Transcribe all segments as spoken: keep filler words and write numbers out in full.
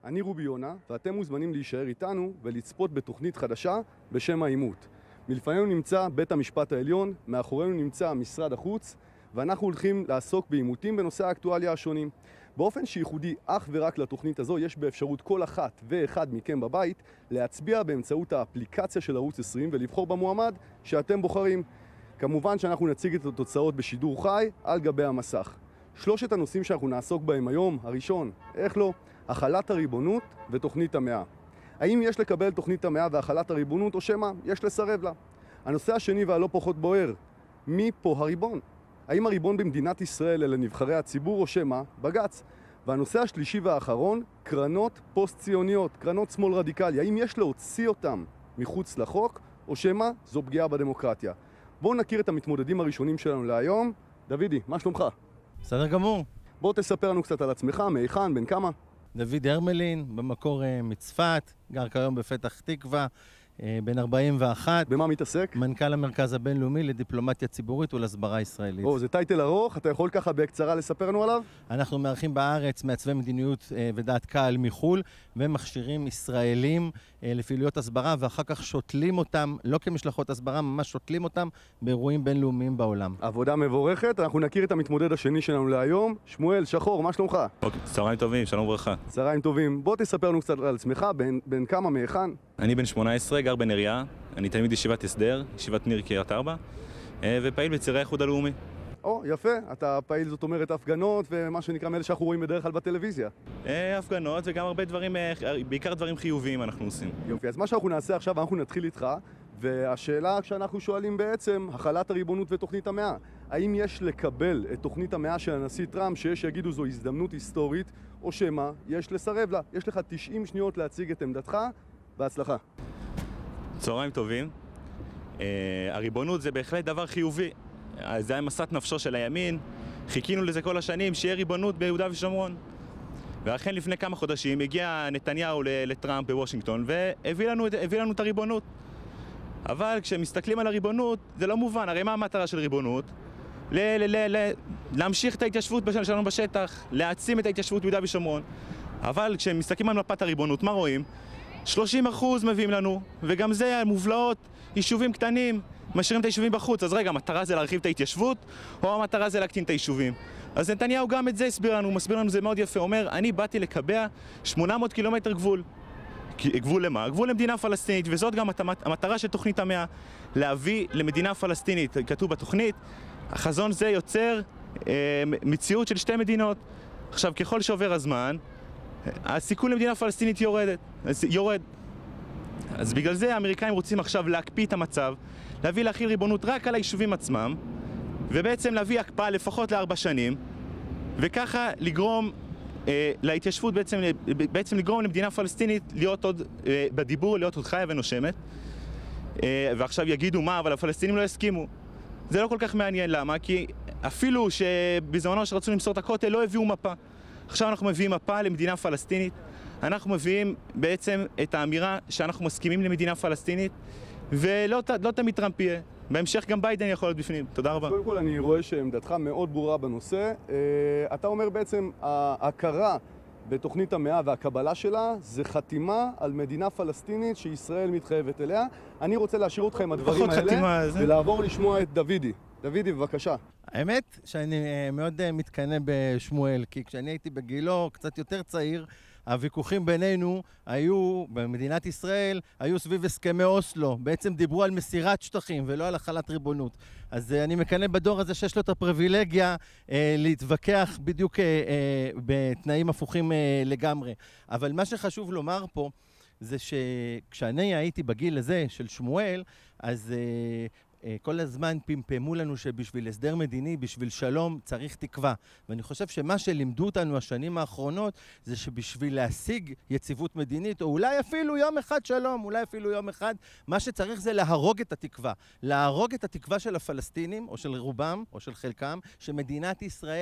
אני רובי יונה, ואתם מוזמנים להישאר איתנו ולצפות בתוכנית חדשה בשם העימות. מלפנינו נמצא בית המשפט העליון, מאחורינו נמצא משרד החוץ, ואנחנו הולכים לעסוק בעימותים בנושא האקטואליה השונים. באופן שייחודי אך ורק לתוכנית הזו, יש באפשרות כל אחת ואחד מכם בבית להצביע באמצעות האפליקציה של ערוץ עשרים ולבחור במועמד שאתם בוחרים. כמובן שאנחנו נציג את התוצאות בשידור חי על גבי המסך. שלושת הנושאים שאנחנו נעסוק בהם היום, הראשון, איך לא, החלת הריבונות ותוכנית המאה. האם יש לקבל תוכנית המאה והחלת הריבונות או שמה יש לסרב לה? הנושא השני והלא פחות בוער, מי פה הריבון? האם הריבון במדינת ישראל אלה נבחרי הציבור או שמה בג"ץ? והנושא השלישי והאחרון, קרנות פוסט-ציוניות, קרנות שמאל רדיקלי. האם יש להוציא אותם מחוץ לחוק או שמה זו פגיעה בדמוקרטיה? בואו נכיר את המתמודדים הראשונים שלנו להיום. דוידי, מה שלומך? בסדר גמור. בוא תספר לנו קצת על עצמך, מהיכן, בן כמה? דוד הרמלין, במקור מצפת, גר כיום בפתח תקווה, בן ארבעים ואחת. במה מתעסק? מנכ"ל המרכז הבינלאומי לדיפלומטיה ציבורית ולהסברה ישראלית. או, זה טייטל ארוך, אתה יכול ככה בקצרה לספר לנו עליו? אנחנו מארחים בארץ מעצבי מדיניות ודעת קהל מחול, ומכשירים ישראלים לפעילויות הסברה, ואחר כך שותלים אותם, לא כמשלחות הסברה, ממש שותלים אותם באירועים בינלאומיים בעולם. עבודה מבורכת, אנחנו נכיר את המתמודד השני שלנו להיום. שמואל שחור, מה שלומך? אוקיי, צהריים טובים, שלום וברכה. צהריים טובים. בוא תספר לנו קצת על עצמך, בן, בן כמה, מהיכן? אני בן שמונה עשרה, גר בנריה, אני תלמיד ישיבת הסדר, ישיבת ניר קריית ארבע, ופעיל בצירי האיחוד הלאומי. או, יפה. אתה פעיל, זאת אומרת, הפגנות ומה שנקרא מאלה שאנחנו רואים בדרך כלל בטלוויזיה. הפגנות וגם הרבה דברים, בעיקר דברים חיוביים אנחנו עושים. יופי, אז מה שאנחנו נעשה עכשיו, אנחנו נתחיל איתך, והשאלה שאנחנו שואלים בעצם, החלת הריבונות ותוכנית המאה. האם יש לקבל את תוכנית המאה של הנשיא טראמפ, שיש שיגידו זו הזדמנות היסטורית, או שמה יש לסרב לה? יש לך תשעים שניות להציג את עמדתך, בהצלחה. צהריים טובים. Uh, הריבונות זה בהחלט דבר חיובי. זה היה מסת נפשו של הימין. חיכינו לזה כל השנים, שיהיה ריבונות ביהודה ושומרון. ואכן לפני כמה חודשים הגיע נתניהו לטראמפ בוושינגטון והביא לנו, הביא לנו את הריבונות. אבל כשמסתכלים על הריבונות, זה לא מובן. הרי מה המטרה של ריבונות? ל- ל- ל- להמשיך את ההתיישבות שלנו בשטח, להעצים את ההתיישבות ביהודה ושומרון. אבל כשמסתכלים על מפת הריבונות, מה רואים? שלושים אחוז מביאים לנו, וגם זה מובלעות, יישובים קטנים, משאירים את היישובים בחוץ. אז רגע, המטרה זה להרחיב את ההתיישבות, או המטרה זה להקטין את היישובים? אז נתניהו גם את זה הסביר לנו, הוא מסביר לנו זה מאוד יפה, הוא אומר, אני באתי לקבע שמונה מאות קילומטר גבול. גבול למה? גבול למדינה פלסטינית, וזאת גם המטרה של תוכנית המאה, להביא למדינה פלסטינית. כתוב בתוכנית, החזון זה יוצר אה, מציאות של שתי מדינות. עכשיו, ככל שעובר הזמן, הסיכון למדינה פלסטינית יורדת, יורד. אז בגלל זה האמריקאים רוצים עכשיו להקפיא את המצב, להביא להחיל ריבונות רק על היישובים עצמם, ובעצם להביא הקפאה לפחות לארבע שנים, וככה לגרום אה, להתיישבות, בעצם, בעצם לגרום למדינה פלסטינית להיות עוד אה, בדיבור, להיות עוד חיה ונושמת. אה, ועכשיו יגידו מה, אבל הפלסטינים לא יסכימו. זה לא כל כך מעניין, למה? כי אפילו שבזמנו שרצו למסור את הכותל לא הביאו מפה. עכשיו אנחנו מביאים מפה למדינה פלסטינית, אנחנו מביאים בעצם את האמירה שאנחנו מסכימים למדינה פלסטינית, ולא לא תמיד טראמפ יהיה. בהמשך גם ביידן יכול להיות בפנים. תודה רבה. קודם כל אני רואה שעמדתך מאוד ברורה בנושא. אתה אומר בעצם ההכרה בתוכנית המאה והקבלה שלה זה חתימה על מדינה פלסטינית שישראל מתחייבת אליה. אני רוצה להשאיר אותך עם הדברים האלה ולעבור לשמוע את דוידי. דוידי, בבקשה. האמת שאני מאוד מתקנא בשמואל, כי כשאני הייתי בגילו קצת יותר צעיר, הוויכוחים בינינו היו, במדינת ישראל, היו סביב הסכמי אוסלו. בעצם דיברו על מסירת שטחים ולא על החלת ריבונות. אז אני מקנא בדור הזה שיש לו את הפריבילגיה אה, להתווכח בדיוק אה, אה, בתנאים הפוכים אה, לגמרי. אבל מה שחשוב לומר פה, זה שכשאני הייתי בגיל הזה של שמואל, אז אה, כל הזמן פמפמו לנו שבשביל הסדר מדיני, בשביל שלום, צריך תקווה. ואני חושב שמה שלימדו אותנו השנים האחרונות, זה שבשביל להשיג יציבות מדינית, או אולי אפילו יום אחד שלום, אולי אפילו יום אחד, מה שצריך זה להרוג את התקווה. להרוג את התקווה של הפלסטינים, או של רובם, או של חלקם, שמדינת ישראל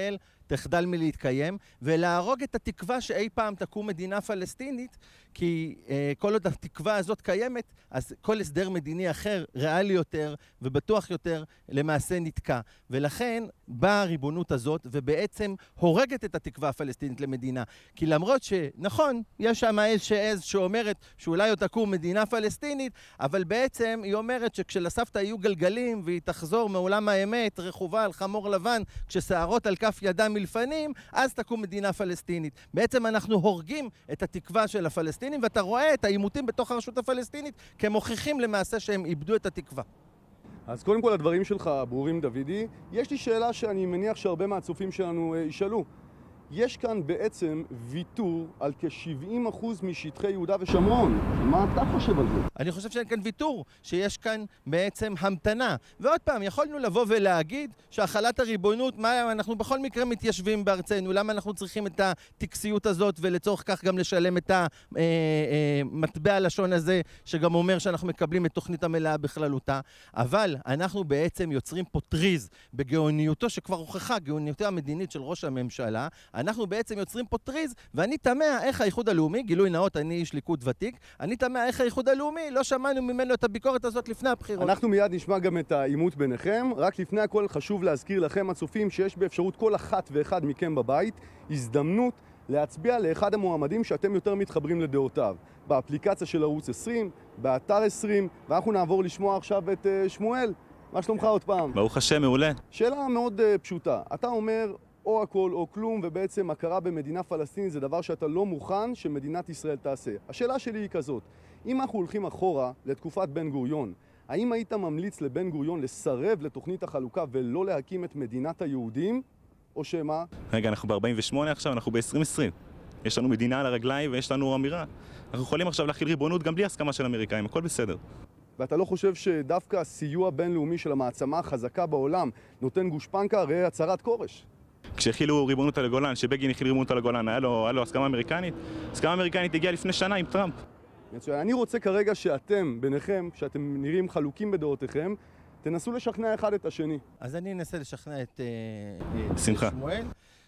תחדל מלהתקיים, ולהרוג את התקווה שאי פעם תקום מדינה פלסטינית, כי אה, כל עוד התקווה הזאת קיימת, אז כל הסדר מדיני אחר, ריאלי יותר ובטוח יותר, למעשה נתקע. ולכן באה הריבונות הזאת, ובעצם הורגת את התקווה הפלסטינית למדינה. כי למרות שנכון, יש שם איז שעז שאומרת שאולי עוד תקום מדינה פלסטינית, אבל בעצם היא אומרת שכשלסבתא יהיו גלגלים, והיא תחזור מעולם האמת, רכובה על חמור לבן, כששערות על כף ידה מלפנים, אז תקום מדינה פלסטינית. בעצם אנחנו הורגים את התקווה של הפלסטינים, ואתה רואה את העימותים בתוך הרשות הפלסטינית כמוכיחים למעשה שהם איבדו את התקווה. אז קודם כל הדברים שלך ברורים, דוידי. יש לי שאלה שאני מניח שהרבה מהצופים שלנו אה, ישאלו. יש כאן בעצם ויתור על כ-שבעים אחוז משטחי יהודה ושומרון. מה אתה חושב על זה? אני חושב שאין כאן ויתור, שיש כאן בעצם המתנה. ועוד פעם, יכולנו לבוא ולהגיד שהחלת הריבונות, מה אנחנו בכל מקרה מתיישבים בארצנו, למה אנחנו צריכים את הטקסיות הזאת, ולצורך כך גם לשלם את המטבע הלשון הזה, שגם אומר שאנחנו מקבלים את תוכנית המלאה בכללותה. אבל אנחנו בעצם יוצרים פה טריז בגאוניותו, שכבר הוכחה, גאוניותו המדינית של ראש הממשלה. אנחנו בעצם יוצרים פה טריז, ואני תמה איך האיחוד הלאומי, גילוי נאות, אני איש ליכוד ותיק, אני תמה איך האיחוד הלאומי, לא שמענו ממנו את הביקורת הזאת לפני הבחירות. אנחנו מיד נשמע גם את העימות ביניכם, רק לפני הכל חשוב להזכיר לכם הצופים שיש באפשרות כל אחת ואחד מכם בבית הזדמנות להצביע לאחד המועמדים שאתם יותר מתחברים לדעותיו. באפליקציה של ערוץ עשרים, באתר עשרים, ואנחנו נעבור לשמוע עכשיו את uh, שמואל. מה שלומך עוד פעם? ברוך השם, מעולה. שאלה מאוד uh, פשוטה. אתה אומר או הכל או כלום, ובעצם הכרה במדינה פלסטינית זה דבר שאתה לא מוכן שמדינת ישראל תעשה. השאלה שלי היא כזאת, אם אנחנו הולכים אחורה לתקופת בן גוריון, האם היית ממליץ לבן גוריון לסרב לתוכנית החלוקה ולא להקים את מדינת היהודים, או שמה? רגע, אנחנו ב-ארבעים ושמונה עכשיו, אנחנו ב-עשרים עשרים. יש לנו מדינה על הרגליים ויש לנו אמירה. אנחנו יכולים עכשיו להכיל ריבונות גם בלי הסכמה של אמריקאים, הכל בסדר. ואתה לא חושב שדווקא הסיוע בינלאומי של המעצמה החזקה בעולם נותן גושפנקה, ראה הצהרת כורש? כשהחילו ריבונות על הגולן, שבגין החיל ריבונות על הגולן, היה לו, היה לו הסכמה אמריקנית? הסכמה אמריקנית הגיעה לפני שנה עם טראמפ. מצוין. אני רוצה כרגע שאתם, ביניכם, שאתם נראים חלוקים בדעותיכם, תנסו לשכנע אחד את השני. אז אני אנסה לשכנע את, שמחה. את שמואל,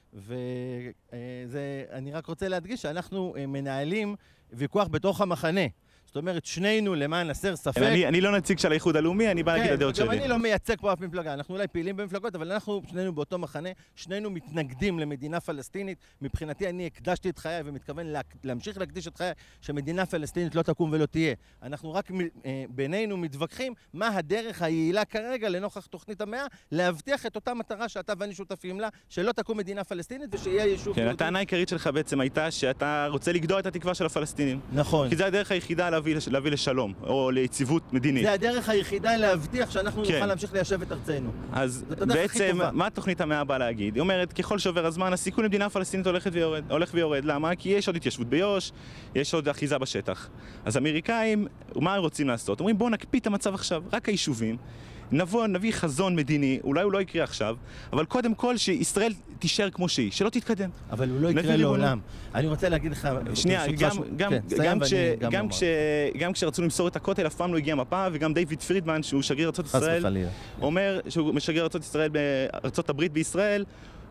ואני רק רוצה להדגיש שאנחנו מנהלים ויכוח בתוך המחנה. זאת אומרת, שנינו למען הסר ספק. אני, אני לא נציג של האיחוד הלאומי, אני בא להגיד הדעות שלי. גם אני לא מייצג פה אף מפלגה, אנחנו אולי פעילים במפלגות, אבל אנחנו שנינו באותו מחנה, שנינו מתנגדים למדינה פלסטינית. מבחינתי אני הקדשתי את חיי ומתכוון לה, להמשיך להקדיש את חיי שמדינה פלסטינית לא תקום ולא תהיה. אנחנו רק בינינו מתווכחים מה הדרך היעילה כרגע לנוכח תוכנית המאה, להבטיח את אותה מטרה שאתה ואני שותפים לה, שלא תקום מדינה פלסטינית ושיהיה יישוב כן, יהודי. הטענה העיקרית שלך בעצם הייתה שאתה רוצה לגדוע את התקווה של הפלסטינים. נכון. כי זה הדרך היחידה להביא, להביא לשלום, או ליציבות מדינית. זה הדרך היחידה להבטיח שאנחנו כן. נוכל להמשיך ליישב את ארצנו. אז בעצם, מה תוכנית המאה באה להגיד? היא אומרת, ככל שעובר הזמן, הסיכון למדינה פלסטינית הולכת ויורד, הולך ויורד. למה? כי יש עוד התיישבות ביו"ש, יש עוד אחיזה בשטח. אז האמריקאים, מה הם רוצים לעשות? אומרים, בואו נקפיא את המצב עכשיו, רק היישובים. נבוא, נביא חזון מדיני, אולי הוא לא יקרה עכשיו, אבל קודם כל שישראל תישאר כמו שהיא, שלא תתקדם. אבל הוא לא יקרה לעולם. אני רוצה להגיד לך... שנייה, גם, גם, גם, כש, גם, כש, גם כשרצו למסור את הכותל, אף פעם לא הגיע מפה, וגם דיוויד פרידמן, שהוא שגריר ארצות ישראל, אומר, שהוא משגריר ארצות ישראל בארצות הברית בישראל,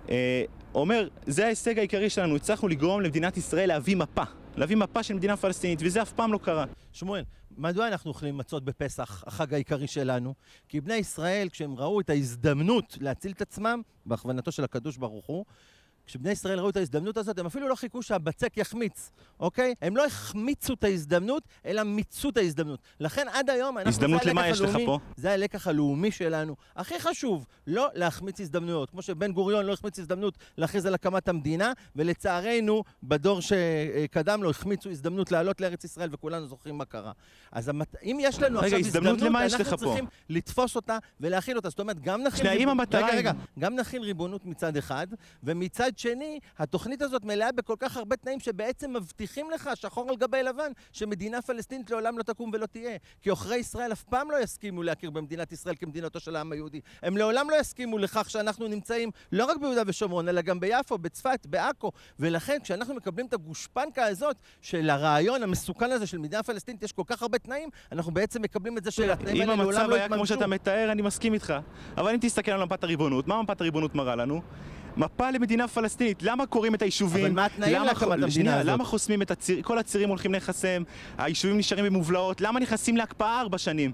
אומר, זה ההישג העיקרי שלנו, הצלחנו לגרום למדינת ישראל להביא מפה, להביא מפה של מדינה פלסטינית, וזה אף פעם לא קרה. שמואל, מדוע אנחנו אוכלים מצות בפסח, החג העיקרי שלנו? כי בני ישראל, כשהם ראו את ההזדמנות להציל את עצמם, בהכוונתו של הקדוש ברוך הוא, כשבני ישראל ראו את ההזדמנות הזאת, הם אפילו לא חיכו שהבצק יחמיץ, אוקיי? הם לא החמיצו את ההזדמנות, אלא מיצו את ההזדמנות. לכן עד היום אנחנו... הזדמנות למה יש לך פה? זה הלקח הלאומי שלנו. הכי חשוב, לא להחמיץ הזדמנויות. כמו שבן גוריון לא החמיץ הזדמנות להכריז על הקמת המדינה, ולצערנו, בדור שקדם לו, החמיצו הזדמנות לעלות לארץ ישראל, וכולנו זוכרים מה קרה. אז אם יש לנו עכשיו הזדמנות, אנחנו צריכים לתפוס אותה ולהכיל אותה. זאת אומרת, גם נכיל רגע, רגע, גם נכיל ריבונות מצד אחד, ומצד שני, התוכנית הזאת מלאה בכל כך הרבה תנאים שבעצם מבטיחים לך, שחור על גבי לבן, שמדינה פלסטינית לעולם לא תקום ולא תהיה. כי עוכרי ישראל אף פעם לא יסכימו להכיר במדינת ישראל כמדינתו של העם היהודי. הם לעולם לא יסכימו לכך שאנחנו נמצאים לא רק ביהודה ושומרון, אלא גם ביפו, בצפת, בעכו. ולכן, כשאנחנו מקבלים את הגושפנקה הזאת, של הרעיון המסוכן הזה של מדינה פלסטינית, יש כל כך הרבה תנאים, אנחנו בעצם מקבלים את זה של התנאים האלה לעולם לא יתממשו. כמו שאתה מתאר, אני מסכים איתך. אבל אם תסתכל על מפת הריבונות, מה מפת הריבונות מראה לנו? מפה למדינה פלסטינית. למה קוראים את היישובים? אבל מה התנאים להקמת המדינה הזאת? למה חוסמים את הציר... כל הצירים הולכים לחסם, היישובים נשארים במובלעות, למה נכנסים להקפאה ארבע שנים?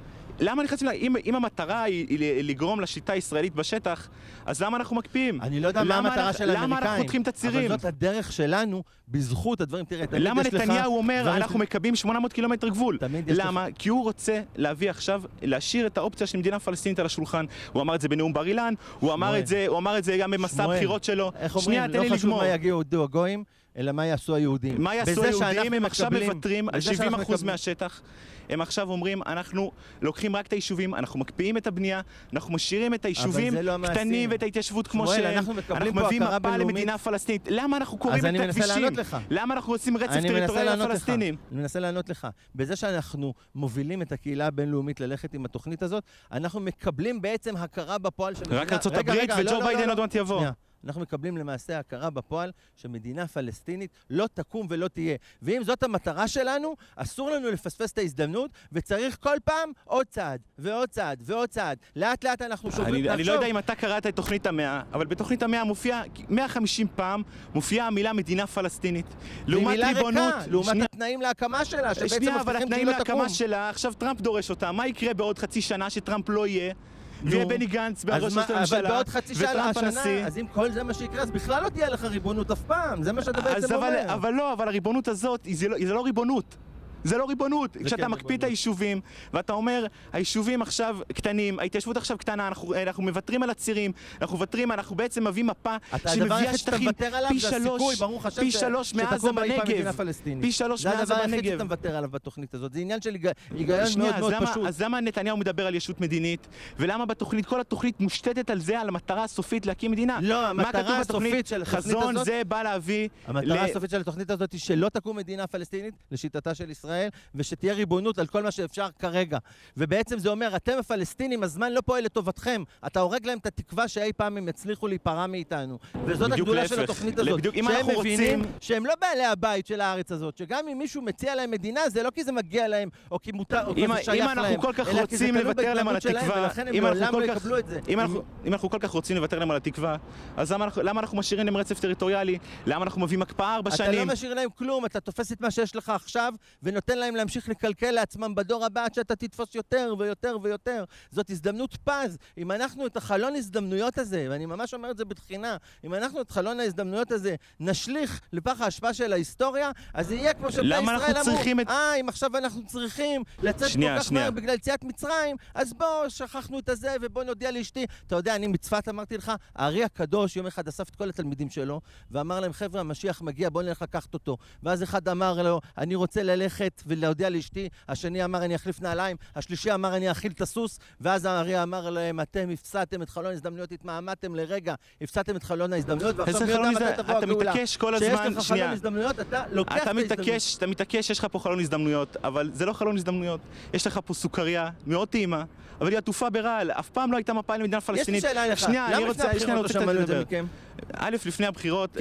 למה נכנסים לה... אם, אם המטרה היא, היא לגרום לשיטה הישראלית בשטח, אז למה אנחנו מקפיאים? אני לא יודע מה המטרה של האמריקאים. למה אנחנו חותכים את הצירים? אבל זאת הדרך שלנו, בזכות הדברים, תראה, תמיד יש לך... למה נתניהו אומר, אנחנו מקבים שמונה מאות קילומטר גבול? למה? לך... כי הוא רוצה להביא עכשיו, להשאיר את האופציה של מדינה פלסטינית על השולחן. הוא אמר את זה בנאום בר אילן, הוא אמר את זה, הוא אמר את זה גם במסע הבחירות שלו. איך אומרים, לא חשוב מה יגיעו הגויים, אלא מה יעשו היהודים. מה יעשו היהודים? הם עכשיו מוותרים על שבעים אחוז מהשטח. הם עכשיו אומרים, אנחנו לוקחים רק את היישובים, אנחנו מקפיאים את הבנייה, אנחנו משאירים את היישובים קטנים ואת ההתיישבות כמו שהם, אנחנו מביאים מפה למדינה פלסטינית. למה אנחנו קוראים את הכבישים? למה אנחנו עושים רצף טריטוריאלי לפלסטינים? אני מנסה לענות לך. בזה שאנחנו מובילים את הקהילה הבינלאומית ללכת עם התוכנית הזאת, אנחנו מקבלים בעצם הכרה בפועל של... רק ארצות הברית וג'ו ביידן עוד מעט יבוא. אנחנו מקבלים למעשה הכרה בפועל שמדינה פלסטינית לא תקום ולא תהיה. ואם זאת המטרה שלנו, אסור לנו לפספס את ההזדמנות, וצריך כל פעם עוד צעד, ועוד צעד, ועוד צעד. לאט לאט אנחנו שוברים לחשוב. אני לא יודע אם אתה קראת את תוכנית המאה, אבל בתוכנית המאה מופיע, מאה וחמישים פעם, מופיעה המילה מדינה פלסטינית. לעומת ריבונות. לעומת התנאים להקמה שלה, שבעצם מבטיחים שהיא לא תקום. עכשיו טראמפ דורש אותה. מה יקרה בעוד חצי שנה שטראמפ לא יהיה? ויהיה בני גנץ בראש הממשלה, וטראמפ הנשיא. אז אם כל זה מה שיקרה, אז בכלל לא תהיה לך ריבונות אף פעם, זה מה שאתה בעצם אומר. אבל לא, אבל הריבונות הזאת, זה לא ריבונות. זה לא ריבונות. כשאתה מקפיא את היישובים, ואתה אומר, היישובים עכשיו קטנים, ההתיישבות עכשיו קטנה, אנחנו, אנחנו מוותרים על הצירים, אנחנו מוותרים, אנחנו בעצם מביאים מפה שמביאה שטחים פי שלוש, פי שלוש מעזה בנגב. פי שלוש מעזה בנגב. זה הדבר היחיד שאתה מוותר עליו בתוכנית הזאת. זה עניין של היגיון מאוד מאוד פשוט. אז למה נתניהו מדבר על ישות מדינית? ולמה בתוכנית, כל התוכנית מושתתת על זה, על המטרה הסופית להקים מדינה? לא, המטרה הסופית של התוכנית הזאת... חזון זה בא להביא... המטרה הסופית של התוכנית הזאת היא שלא תקום מדינה פלסטינית לשיטתה של ישראל, ושתהיה ריבונות על כל מה שאפשר כרגע. ובעצם זה אומר, אתם הפלסטינים, הזמן לא פועל לטובתכם. אתה הורג להם את התקווה שאי פעם הם יצליחו להיפרע מאיתנו. וזאת הגדולה של התוכנית הזאת. שהם מבינים שהם לא בעלי הבית של הארץ הזאת, שגם אם מישהו מציע להם מדינה, זה לא כי זה מגיע להם, או כי מותר, או כי זה שייך להם, אלא כי זה תלוי בהתנהגות שלהם, ולכן הם לעולם לא יקבלו את זה. אם אנחנו כל כך רוצים לוותר להם על התקווה, אז למה אנחנו משאירים להם רצף טריטוריאלי? למה אנחנו מביאים הקפאה ארבע שנים? אתה לא משאיר להם כלום, אתה תופס את מה שיש לך עכשיו, ונותן להם להמשיך לקלקל לעצמם בדור הבא עד שאתה תתפוס יותר ויותר ויותר. זאת הזדמנות פז. אם אנחנו את החלון הזדמנויות הזה, ואני ממש אומר את זה בתחינה, אם אנחנו את חלון ההזדמנויות הזה נשליך לפח ההשפעה של ההיסטוריה, אז זה יהיה כמו שבני ישראל אמרו, את... אה, אם עכשיו אנחנו צריכים לצאת שנייה, כל כך מהר בגלל יציאת מצרים, אז בוא, שכחנו את הזה ובוא נודיע לאשתי. אתה יודע, אני מצפת אמרתי לך, הארי הקדוש יום אחד אסף את כל התלמידים שלו, ואמר להם, חבר'ה, המשיח מגיע, בוא נלך לקחת אותו. ואז אחד אמר לו, אני רוצה ללכת ולהודיע לאשתי, השני אמר אני אחליף נעליים, השלישי אמר אני אכיל את הסוס, ואז הארי אמר להם אתם הפסדתם את חלון ההזדמנויות, התמהמתם לרגע, הפסדתם את חלון ההזדמנויות, ועכשיו מי יודע מתי תבוא הגאולה. מתעקש כל הזמן, שיש לך חלון הזדמנויות, אתה לוקח את ההזדמנויות. אתה מתעקש שיש לך פה חלון הזדמנויות, אבל זה לא חלון הזדמנויות. יש לך פה סוכריה מאוד טעימה, אבל היא עטופה ברעל, אף פעם לא הייתה מפה למדינה פלסטינית. יש לי שאלה לך, למה לפני הבחירות לא שמענו את זה מכם? א', לפני הבחירות,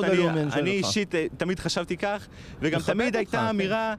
אני אישית תמיד חשבתי כך, וגם תמיד הייתה אמירה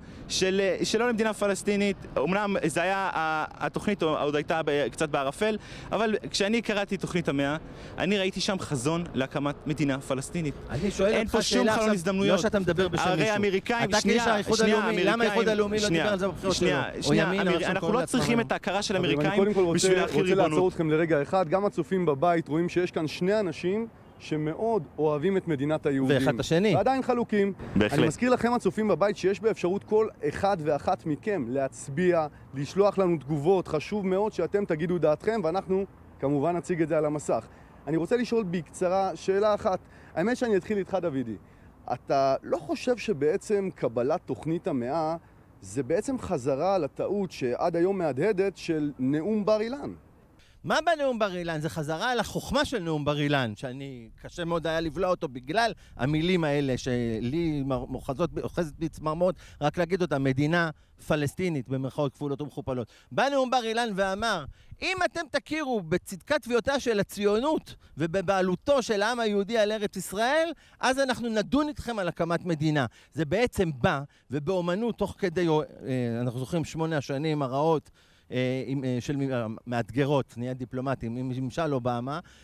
שלא למדינה פלסטינית, אמנם זה היה, התוכנית עוד הייתה קצת בערפל, אבל כשאני קראתי תוכנית המאה, אני ראיתי שם חזון להקמת מדינה פלסטינית. אני שואל אותך שאלה עכשיו, לא שאתה מדבר בשם מישהו. הרי האמריקאים, אתה כאיש האיחוד הלאומי, למה האיחוד הלאומי לא דיבר על זה בבחירות שלו? אנחנו לא צריכים את ההכרה של האמריקאים בשביל להכיר ריבונות. אני רוצה לעצור אתכם לרגע אחד, גם הצופים בבית רואים שיש כאן שני אנשים שמאוד אוהבים את מדינת היהודים. ואחד השני. ועדיין חלוקים. בהחלט. אני מזכיר לכם הצופים בבית שיש באפשרות כל אחד ואחת מכם להצביע, לשלוח לנו תגובות. חשוב מאוד שאתם תגידו דעתכם, ואנחנו כמובן נציג את זה על המסך. אני רוצה לשאול בקצרה שאלה אחת. האמת שאני אתחיל איתך דודי. אתה לא חושב שבעצם קבלת תוכנית המאה זה בעצם חזרה על הטעות שעד היום מהדהדת של נאום בר אילן? מה בנאום בר אילן? זה חזרה על החוכמה של נאום בר אילן, שאני קשה מאוד היה לבלוע אותו בגלל המילים האלה שלי אוחזת בי צמרמורת, רק להגיד אותה, מדינה פלסטינית במרכאות כפולות ומכופלות. בא נאום בר אילן ואמר, אם אתם תכירו בצדקת תביעותיה של הציונות ובבעלותו של העם היהודי על ארץ ישראל, אז אנחנו נדון איתכם על הקמת מדינה. זה בעצם בא, ובאומנות תוך כדי, אנחנו זוכרים שמונה השנים הרעות, של מאתגרות, נהיה דיפלומטים, עם ממשל אובמה,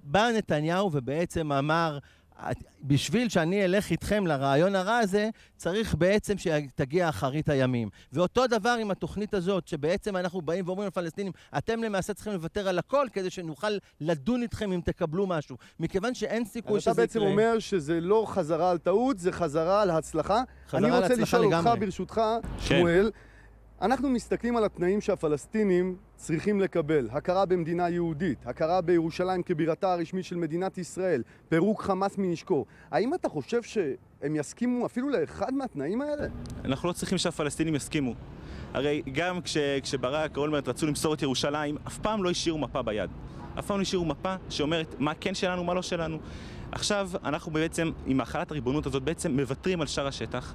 בא נתניהו ובעצם אמר, בשביל שאני אלך איתכם לרעיון הרע הזה, צריך בעצם שתגיע אחרית הימים. ואותו דבר עם התוכנית הזאת, שבעצם אנחנו באים ואומרים לפלסטינים, אתם למעשה צריכים לוותר על הכל, כדי שנוכל לדון איתכם אם תקבלו משהו. מכיוון שאין סיכוי שזה יקרה. אתה בעצם אומר שזה לא חזרה על טעות, זה חזרה על הצלחה. אני רוצה לשאול אותך ברשותך, שמואל, אנחנו מסתכלים על התנאים שהפלסטינים צריכים לקבל. הכרה במדינה יהודית, הכרה בירושלים כבירתה הרשמית של מדינת ישראל, פירוק חמאס מנשקו. האם אתה חושב שהם יסכימו אפילו לאחד מהתנאים האלה? אנחנו לא צריכים שהפלסטינים יסכימו. הרי גם כש, כשברק אולמרט רצו למסור את ירושלים, אף פעם לא השאירו מפה ביד. אף פעם לא השאירו מפה שאומרת מה כן שלנו, מה לא שלנו. עכשיו אנחנו בעצם, עם החלת הריבונות הזאת, בעצם מוותרים על שאר השטח.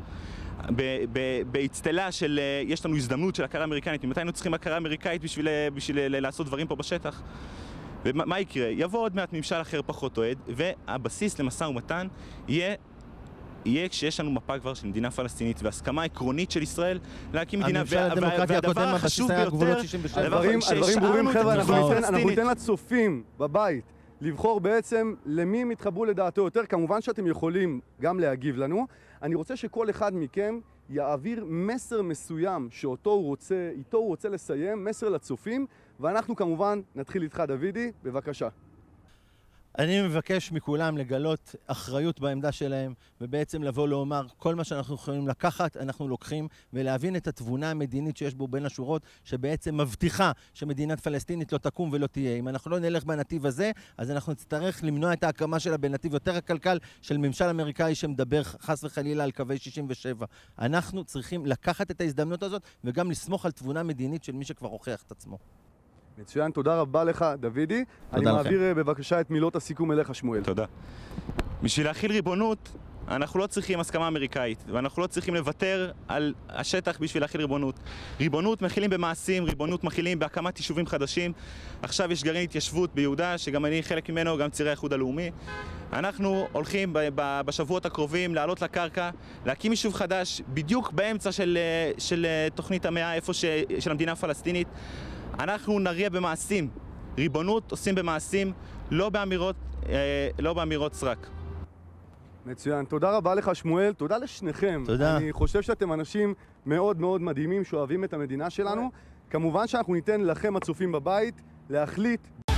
באצטלה של יש לנו הזדמנות של הכרה אמריקנית, ממתי היינו צריכים הכרה אמריקאית בשביל, בשביל לעשות דברים פה בשטח? ומה יקרה? יבוא עוד מעט ממשל אחר פחות אוהד, והבסיס למשא ומתן יהיה יהיה כשיש לנו מפה כבר של מדינה פלסטינית והסכמה עקרונית של ישראל להקים מדינה. והדבר החשוב ביותר, הדברים ברורים חבר'ה, אנחנו ניתן לצופים בבית לבחור בעצם למי מתחברו לדעתו יותר. כמובן שאתם יכולים גם להגיב לנו. אני רוצה שכל אחד מכם יעביר מסר מסוים שאותו הוא רוצה, איתו הוא רוצה לסיים, מסר לצופים, ואנחנו כמובן נתחיל איתך דוידי, בבקשה. אני מבקש מכולם לגלות אחריות בעמדה שלהם, ובעצם לבוא לומר, כל מה שאנחנו יכולים לקחת, אנחנו לוקחים, ולהבין את התבונה המדינית שיש בו בין השורות, שבעצם מבטיחה שמדינת פלסטינית לא תקום ולא תהיה. אם אנחנו לא נלך בנתיב הזה, אז אנחנו נצטרך למנוע את ההקמה שלה בנתיב יותר הקלקל של ממשל אמריקאי שמדבר חס וחלילה על קווי שישים ושבע. אנחנו צריכים לקחת את ההזדמנות הזאת, וגם לסמוך על תבונה מדינית של מי שכבר הוכיח את עצמו. מצוין, תודה רבה לך דוידי. אני מעביר בבקשה את מילות הסיכום אליך שמואל. תודה. בשביל להכיל ריבונות, אנחנו לא צריכים הסכמה אמריקאית, ואנחנו לא צריכים לוותר על השטח בשביל להכיל ריבונות. ריבונות מכילים במעשים, ריבונות מכילים בהקמת יישובים חדשים. עכשיו יש גרעין התיישבות ביהודה, שגם אני חלק ממנו, גם צירי האיחוד הלאומי. אנחנו הולכים בשבועות הקרובים לעלות לקרקע, להקים יישוב חדש בדיוק באמצע של, של תוכנית המאה, איפה ש, של המדינה הפלסטינית. אנחנו נריע במעשים. ריבונות עושים במעשים, לא באמירות, אה, לא באמירות סרק. מצוין. תודה רבה לך שמואל, תודה לשניכם. תודה. אני חושב שאתם אנשים מאוד מאוד מדהימים שאוהבים את המדינה שלנו. כמובן שאנחנו ניתן לכם הצופים בבית להחליט.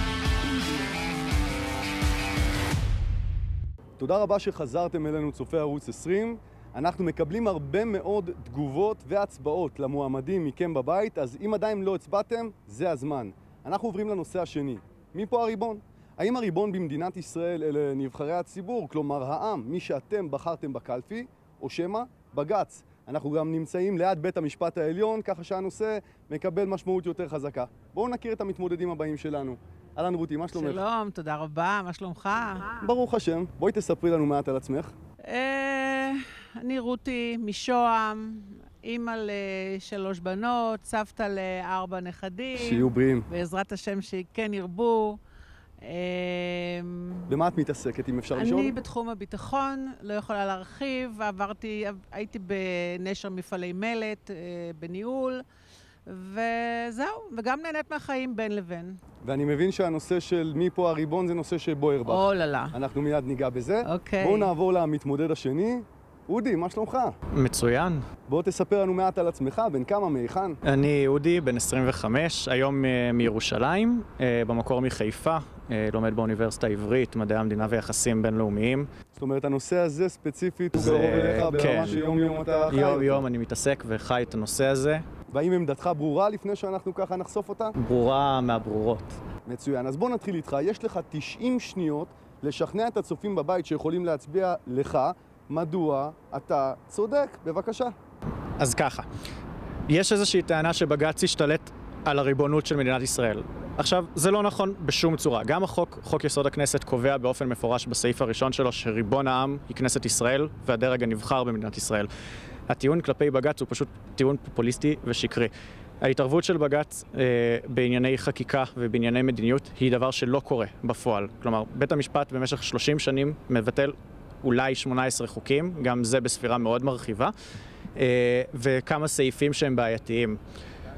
תודה רבה שחזרתם אלינו צופי ערוץ עשרים. אנחנו מקבלים הרבה מאוד תגובות והצבעות למועמדים מכם בבית, אז אם עדיין לא הצבעתם, זה הזמן. אנחנו עוברים לנושא השני. מי פה הריבון? האם הריבון במדינת ישראל אלה נבחרי הציבור, כלומר העם, מי שאתם בחרתם בקלפי, או שמה? בג"ץ. אנחנו גם נמצאים ליד בית המשפט העליון, ככה שהנושא מקבל משמעות יותר חזקה. בואו נכיר את המתמודדים הבאים שלנו. אהלן רותי, מה שלומך? שלום, תודה רבה, מה שלומך? ברוך השם. בואי תספרי לנו מעט על עצמך. אני רותי משוהם, אימא לשלוש בנות, סבתא לארבע נכדים. שיהיו בריאים. בעזרת השם שכן ירבו. במה את מתעסקת, אם אפשר לשאול? אני בתחום הביטחון, לא יכולה להרחיב. עברתי, הייתי בנשר מפעלי מלט, בניהול, וזהו, וגם נהנית מהחיים בין לבין. ואני מבין שהנושא של מי פה הריבון זה נושא שבוער בך. או ללה. אנחנו מיד ניגע בזה. אוקיי. בואו נעבור למתמודד השני. אודי, מה שלומך? מצוין. בוא תספר לנו מעט על עצמך, בן כמה, מהיכן? אני אודי, בן עשרים וחמש, היום מירושלים, במקור מחיפה, לומד באוניברסיטה העברית, מדעי המדינה ויחסים בינלאומיים. זאת אומרת, הנושא הזה ספציפית הוא קרוב אליך ברמה שיום יום אתה חי? יום יום אני מתעסק וחי את הנושא הזה. והאם עמדתך ברורה לפני שאנחנו ככה נחשוף אותה? ברורה מהברורות. מצוין, אז בוא נתחיל איתך. יש לך תשעים שניות לשכנע את הצופים בבית שיכולים להצביע לך. מדוע אתה צודק? בבקשה. אז ככה, יש איזושהי טענה שבג"ץ השתלט על הריבונות של מדינת ישראל. עכשיו, זה לא נכון בשום צורה. גם החוק, חוק יסוד הכנסת, קובע באופן מפורש בסעיף הראשון שלו שריבון העם היא כנסת ישראל והדרג הנבחר במדינת ישראל. הטיעון כלפי בג"ץ הוא פשוט טיעון פופוליסטי ושקרי. ההתערבות של בג"ץ אה, בענייני חקיקה ובענייני מדיניות היא דבר שלא קורה בפועל. כלומר, בית המשפט במשך שלושים שנים מבטל אולי שמונה עשרה חוקים, גם זה בספירה מאוד מרחיבה, וכמה סעיפים שהם בעייתיים.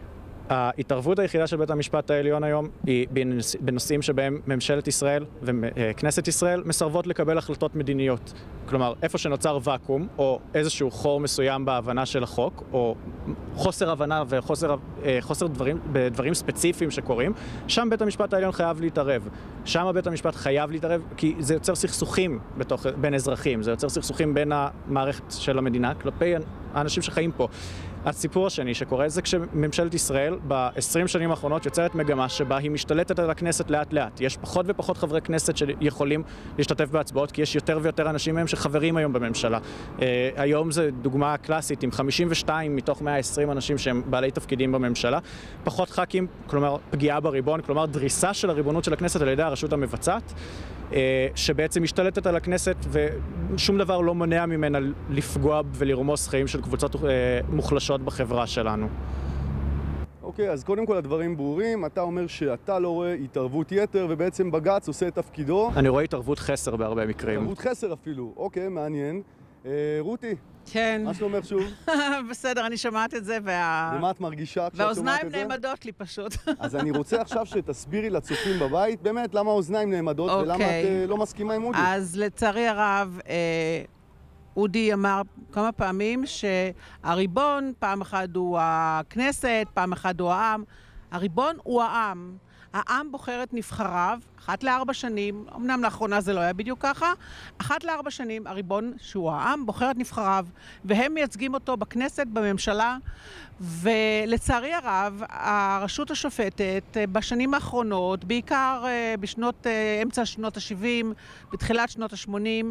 ההתערבות היחידה של בית המשפט העליון היום היא בנוש... בנושאים שבהם ממשלת ישראל וכנסת ישראל מסרבות לקבל החלטות מדיניות. כלומר, איפה שנוצר ואקום, או איזשהו חור מסוים בהבנה של החוק, או חוסר הבנה וחוסר חוסר דברים, בדברים ספציפיים שקורים, שם בית המשפט העליון חייב להתערב. שם בית המשפט חייב להתערב, כי זה יוצר סכסוכים בתוך, בין אזרחים, זה יוצר סכסוכים בין המערכת של המדינה, כלפי האנשים שחיים פה. הסיפור השני שקורה זה כשממשלת ישראל ב-עשרים שנים האחרונות יוצרת מגמה שבה היא משתלטת על הכנסת לאט לאט. יש פחות ופחות חברי כנסת שיכולים להשתתף בהצבעות, כי יש יותר ויותר אנשים מהם שחברים היום בממשלה. Uh, היום זו דוגמה קלאסית עם חמישים ושתיים מתוך מאה ועשרים אנשים שהם בעלי תפקידים בממשלה. פחות ח"כים, כלומר פגיעה בריבון, כלומר דריסה של הריבונות של הכנסת על ידי הרשות המבצעת. שבעצם משתלטת על הכנסת ושום דבר לא מונע ממנה לפגוע ולרמוס חיים של קבוצות מוחלשות בחברה שלנו. אוקיי, אז קודם כל הדברים ברורים. אתה אומר שאתה לא רואה התערבות יתר ובעצם בג"ץ עושה את תפקידו. אני רואה התערבות חסר בהרבה מקרים. התערבות חסר אפילו. אוקיי, מעניין. אה, רותי, כן. מה שלומך שוב? בסדר, אני שומעת את זה, וה... ומה את מרגישה כשאת שומעת את זה? והאוזניים נעמדות לי פשוט. אז אני רוצה עכשיו שתסבירי לצופים בבית, באמת, למה האוזניים נעמדות ולמה את אה, לא מסכימה עם אודי. אז לצערי הרב, אה, אודי אמר כמה פעמים שהריבון, פעם אחת הוא הכנסת, פעם אחת הוא העם. הריבון הוא העם. העם בוחר את נבחריו, אחת לארבע שנים, אמנם לאחרונה זה לא היה בדיוק ככה, אחת לארבע שנים הריבון, שהוא העם, בוחר את נבחריו, והם מייצגים אותו בכנסת, בממשלה, ולצערי הרב, הרשות השופטת בשנים האחרונות, בעיקר בשנות, אמצע שנות ה-שבעים, בתחילת שנות ה-שמונים,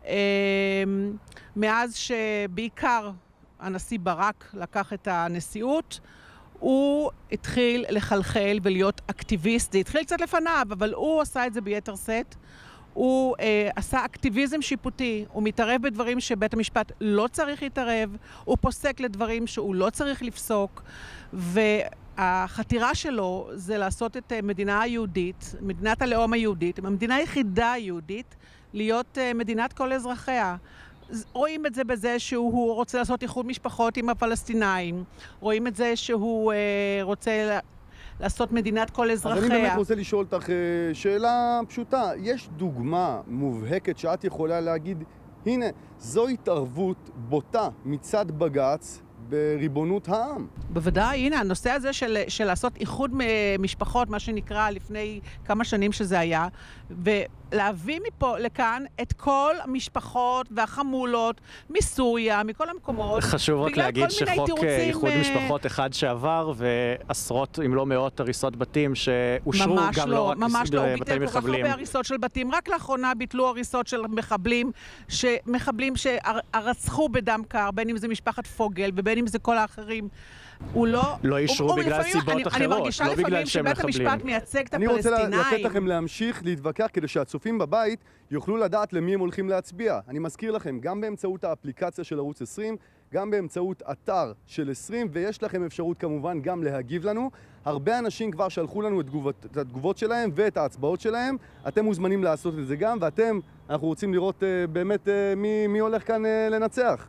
מאז שבעיקר הנשיא ברק לקח את הנשיאות, הוא התחיל לחלחל ולהיות אקטיביסט. זה התחיל קצת לפניו, אבל הוא עשה את זה ביתר סט. הוא אה, עשה אקטיביזם שיפוטי. הוא מתערב בדברים שבית המשפט לא צריך להתערב. הוא פוסק לדברים שהוא לא צריך לפסוק. והחתירה שלו זה לעשות את מדינה היהודית, מדינת הלאום היהודית, המדינה היחידה היהודית, להיות אה, מדינת כל אזרחיה. רואים את זה בזה שהוא רוצה לעשות איחוד משפחות עם הפלסטינאים. רואים את זה שהוא אה, רוצה לעשות מדינת כל אזרחיה. אז אני באמת רוצה לשאול אותך אה, שאלה פשוטה. יש דוגמה מובהקת שאת יכולה להגיד, הנה, זו התערבות בוטה מצד בג"ץ בריבונות העם. בוודאי, הנה, הנושא הזה של, של לעשות איחוד משפחות, מה שנקרא לפני כמה שנים שזה היה, ולהביא מפה לכאן את כל המשפחות והחמולות מסוריה, מכל המקומות. חשוב רק להגיד שחוק איחוד משפחות אחד שעבר, ועשרות אם לא מאות הריסות בתים שאושרו גם לא רק ממש לא, הוא בתי ביטל כל כך מחבלים. הרבה הריסות של בתים. רק לאחרונה ביטלו הריסות של מחבלים, שמחבלים שרצחו בדם קר, בין אם זה משפחת פוגל ובין אם זה כל האחרים. הוא לא... לא אישרו בגלל סיבות אחרות, אני מרגישה לא בגלל לפעמים שהם שבית מחבלים. המשפט מייצג את הפלסטינאים. אני רוצה לתת לכם להמשיך להתווכח כדי שהצופים בבית יוכלו לדעת למי הם הולכים להצביע. אני מזכיר לכם, גם באמצעות האפליקציה של ערוץ עשרים, גם באמצעות אתר של עשרים, ויש לכם אפשרות כמובן גם להגיב לנו. הרבה אנשים כבר שלחו לנו את התגובות, את התגובות שלהם ואת ההצבעות שלהם. אתם מוזמנים לעשות את זה גם, ואתם, אנחנו רוצים לראות uh, באמת uh, מי, מי הולך כאן uh, לנצח.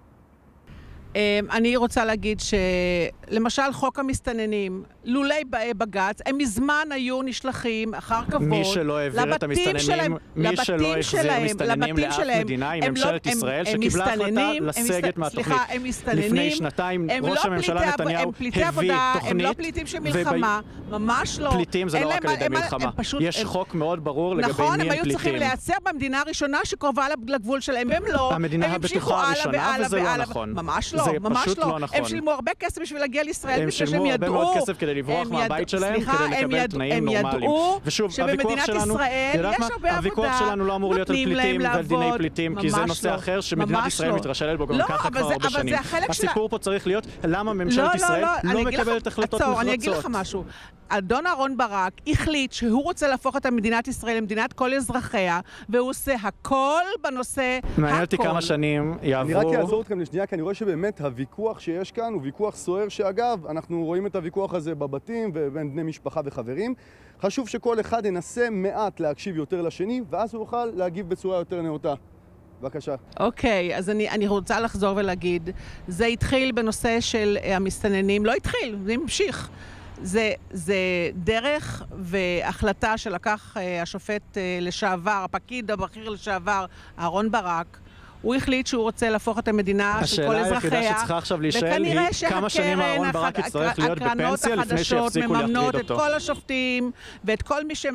אני רוצה להגיד שלמשל חוק המסתננים, לולי בג"ץ, הם מזמן היו נשלחים אחר כבוד מי שלא העביר את המסתננים, מי שלא החזיר מסתננים לאף מדינה היא ממשלת ישראל, שקיבלה החלטה לסגת מהתוכנית. לפני שנתיים ראש הממשלה נתניהו הביא תוכנית, הם לא פליטים של מלחמה, ממש לא. פליטים זה לא רק על ידי מלחמה. יש חוק מאוד ברור לגבי מי הם פליטים. נכון, הם היו צריכים להיעצר במדינה הראשונה שקרובה לגבול שלהם, והם לא. המדינה הבטוחה הראשונה, וזה לא נכון. ממש לא. ממש לא. הם שילמו הרבה כסף בשביל להגיע לישראל, הם שילמו הרבה מאוד כסף כדי לברוח מהבית שלהם, כדי לקבל תנאים נורמליים. ושוב, הוויכוח שלנו, יודעת מה? הוויכוח שלנו לא אמור להיות על פליטים ועל דיני פליטים, כי זה נושא אחר שמדינת ישראל מתרשלת בו גם ככה כבר הרבה שנים. הסיפור פה צריך להיות למה ממשלת ישראל לא מקבלת החלטות נחרצות. אני אגיד לך משהו. אדון אהרן ברק החליט שהוא רוצה להפוך את מדינת ישראל למדינת כל אזרחיה, והוא עושה הכל בנושא הכל. מעניין אותי כמה שנים יעברו. אני רק אעזור אתכם לשנייה, כי אני רואה שבאמת הוויכוח שיש כאן הוא ויכוח סוער, שאגב, אנחנו רואים את הוויכוח הזה בבתים ובין בני משפחה וחברים. חשוב שכל אחד ינסה מעט להקשיב יותר לשני, ואז הוא יוכל להגיב בצורה יותר נאותה. בבקשה. אוקיי, אז אני, אני רוצה לחזור ולהגיד, זה התחיל בנושא של המסתננים, לא התחיל, זה המשיך. זה, זה דרך והחלטה שלקח השופט לשעבר, הפקיד הבכיר לשעבר, אהרון ברק. הוא החליט שהוא רוצה להפוך את המדינה של כל אזרחיה. השאלה היחידה שצריכה עכשיו להישאל היא כמה שנים אהרון ברק יצטרך להיות בפנסיה לפני שיפסיקו להטריד אותו. מממנות את כל השופטים ואת כל מי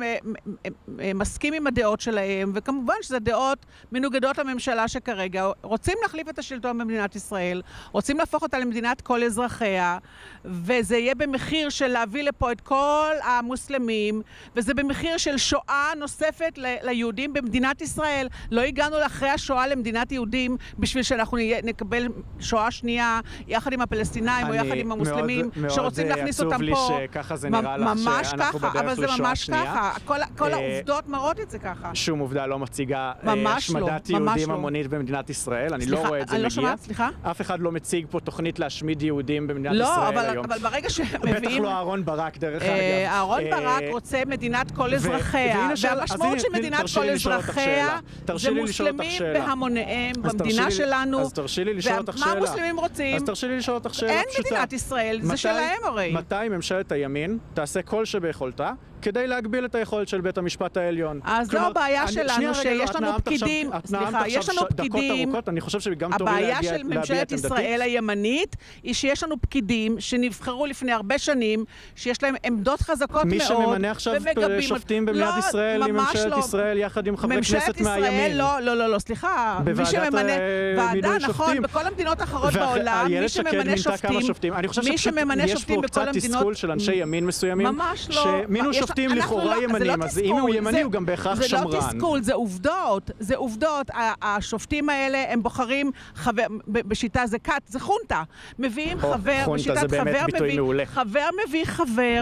שמסכים עם הדעות שלהם, וכמובן שזה דעות מנוגדות לממשלה שכרגע רוצים להחליף את השלטון במדינת ישראל, רוצים להפוך אותה למדינת כל אזרחיה, וזה יהיה במחיר של להביא לפה את כל המוסלמים, וזה במחיר של שואה נוספת ליהודים במדינת ישראל. לא הגענו לאחרי השואה למדינת יהודים בשביל שאנחנו נקבל שואה שנייה יחד עם הפלסטינאים או יחד עם המוסלמים שרוצים להכניס אותם פה. מאוד עצוב לי שככה זה נראה לך שאנחנו בדרך לשואה שנייה. כל העובדות מראות את זה ככה. שום עובדה לא מציגה השמדת יהודים המונית במדינת ישראל. אני לא רואה את זה מגיע. אני לא שומעת, סליחה? אף אחד לא מציג פה תוכנית להשמיד יהודים במדינת ישראל היום. לא, אבל ברגע שמביאים... בטח לא אהרון ברק דרך אגב. אהרון ברק רוצה מדינת כל אזרחיה. והמשמעות של מדינת כל אזרחיה זה מוסלמים בהמוניהם במדינה שלנו. אז תרשי לי לשאול אותך שאלה. ומה המוסלמים רוצים? אז תרשי לי לשאול אותך שאלה אין פשוטה. מדינת ישראל, זה שלהם הרי. מתי ממשלת הימין תעשה כל שביכולתה כדי להגביל את היכולת של בית המשפט העליון? אז לא הבעיה שלנו שיש לנו פקידים, סליחה, יש לנו פקידים, אני חושב שגם תורי להביע את הבעיה של ממשלת עמדתי. ישראל הימנית היא שיש לנו פקידים שנבחרו לפני הרבה שנים, שיש להם עמדות חזקות מאוד, מי שממנה עכשיו שופטים במדינת ישראל היא ממשלת ישראל יחד עם חברי כנסת מהימין. ממשלת ישראל, לא, לא, לא, סליחה, מי שממנה, ועדה, נכון, בכל המדינות האחרות בעולם, מי שממנה שופטים, מי שממנה שופטים בכל המדינות, יש פה קצת תסכול של אנשי ימין מסוימים, שמינו שופטים לכאורה ימנים, אז אם הוא ימני הוא גם בהכרח שמרן. זה לא תסכול, זה עובדות, זה עובדות. השופטים האלה הם בוחרים חבר, בשיטה זה קאט, זה חונטה. מביאים חבר, בשיטת חבר מביא, חבר מביא חבר,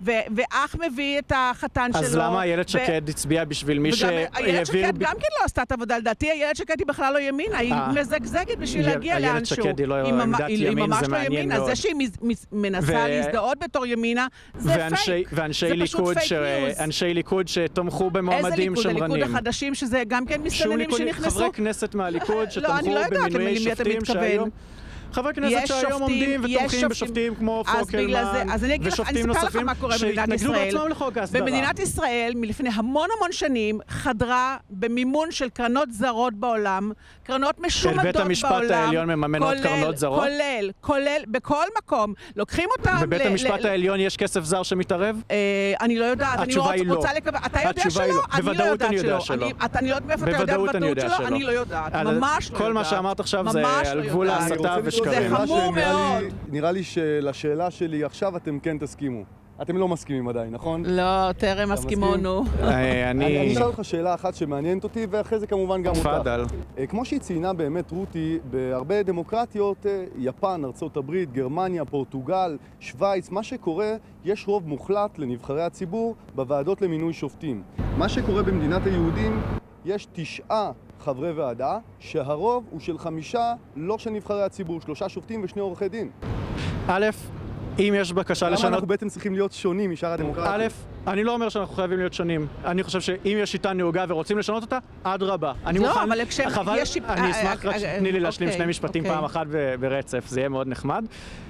ואח מביא את החתן שלו. אז למה איילת שקד הצביעה בשביל מי שהעביר... איילת שקד גם כן לא עשתה את עבודה, לדעתי איילת שקד היא בכלל לא ימינה, היא מזגזגת בשביל להגיע לאנשהו. איילת שקד היא לא עמדת ימין, זה מעניין מאוד. אז זה שהיא מנסה להזדהות בתור ימינה, זה פייק. ואנשי ליכוד אנשי ליכוד שתומכו במועמדים שמרנים. איזה ליכוד? הליכוד החדשים שזה גם כן מסתננים שנכנסו? חברי כנסת מהליכוד שתומכו במינויי שופטים שהיום... חברי כנסת שהיום עומדים ותומכים בשופטים כמו פוקלמן ושופטים נוספים שהתנגדו בעצמם לחוק ההסדרה. במדינת ישראל מלפני המון המון שנים חדרה במימון של קרנות זרות בעולם, קרנות משומדות בעולם. בית המשפט העליון מממנות קרנות זרות? כולל, כולל, בכל מקום. לוקחים אותם... בבית המשפט העליון יש כסף זר שמתערב? אני לא יודעת. התשובה היא לא. אתה יודע שלא? בוודאות אני יודע שלא. אני לא יודעת מאיפה אתה יודע בוודאות שלא? אני לא יודעת. ממש לא יודעת. כל מה שאמרת עכשיו זה על גבול ההסתה ושקרים. זה חמור מאוד. נראה לי שלשאלה שלי עכשיו אתם כן תסכימו. אתם לא מסכימים עדיין, נכון? לא, טרם מסכימונו. אני אשאל אותך שאלה אחת שמעניינת אותי, ואחרי זה כמובן גם אותך. תפאדל. כמו שהיא ציינה באמת רותי, בהרבה דמוקרטיות, יפן, ארצות הברית, גרמניה, פורטוגל, שוויץ, מה שקורה, יש רוב מוחלט לנבחרי הציבור בוועדות למינוי שופטים. מה שקורה במדינת היהודים, יש תשעה חברי ועדה, שהרוב הוא של חמישה, לא של נבחרי הציבור, שלושה שופטים ושני עורכי דין. א', אם יש בקשה לשנות... למה אנחנו בעצם צריכים להיות שונים משאר הדמוקרטיה? א', אני לא אומר שאנחנו חייבים להיות שונים. אני חושב שאם יש שיטה נהוגה ורוצים לשנות אותה, עד רבה. אני לא, מוכן... אבל כשהם... חבל, אני אשמח רק תני לי להשלים שני משפטים פעם אחת ברצף, זה יהיה מאוד נחמד.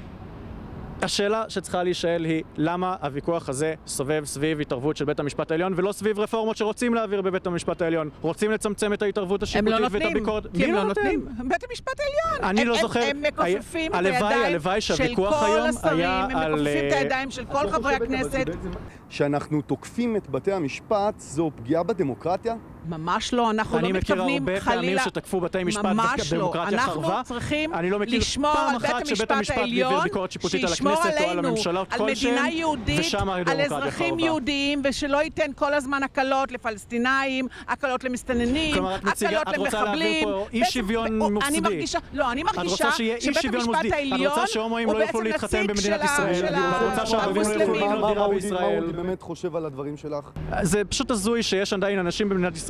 השאלה שצריכה להישאל היא למה הוויכוח הזה סובב סביב התערבות של בית המשפט העליון ולא סביב רפורמות שרוצים להעביר בבית המשפט העליון. רוצים לצמצם את ההתערבות השיפוטית ואת הביקורת. כי הם לא נותנים. בית המשפט העליון. אני לא זוכר. הם מכופפים את הידיים של כל השרים, הם מכופפים את הידיים של כל חברי הכנסת. שאנחנו תוקפים את בתי המשפט, זו פגיעה בדמוקרטיה? ממש לא, אנחנו לא מתכוונים חלילה... אני מכיר הרבה פעמים שתקפו בתי משפט בדמוקרטיה חרבה. אנחנו צריכים לשמור על בית המשפט העליון, שישמור עלינו, על מדינה יהודית, על אזרחים יהודיים, ושלא ייתן כל הזמן הקלות לפלסטינאים, הקלות למסתננים, הקלות למחבלים. את רוצה להעביר פה אי שוויון מוסדי. לא, אני מרגישה שבית המשפט העליון את רוצה שהומואים לא יוכלו להתחתן במדינת ישראל. את רוצה שהערבים לא יוכלו לקנות דירה בישראל. מה אודי באמת חושב על הדברים שלך? זה פשוט הזוי שיש עדיין אנשים במדינת ישראל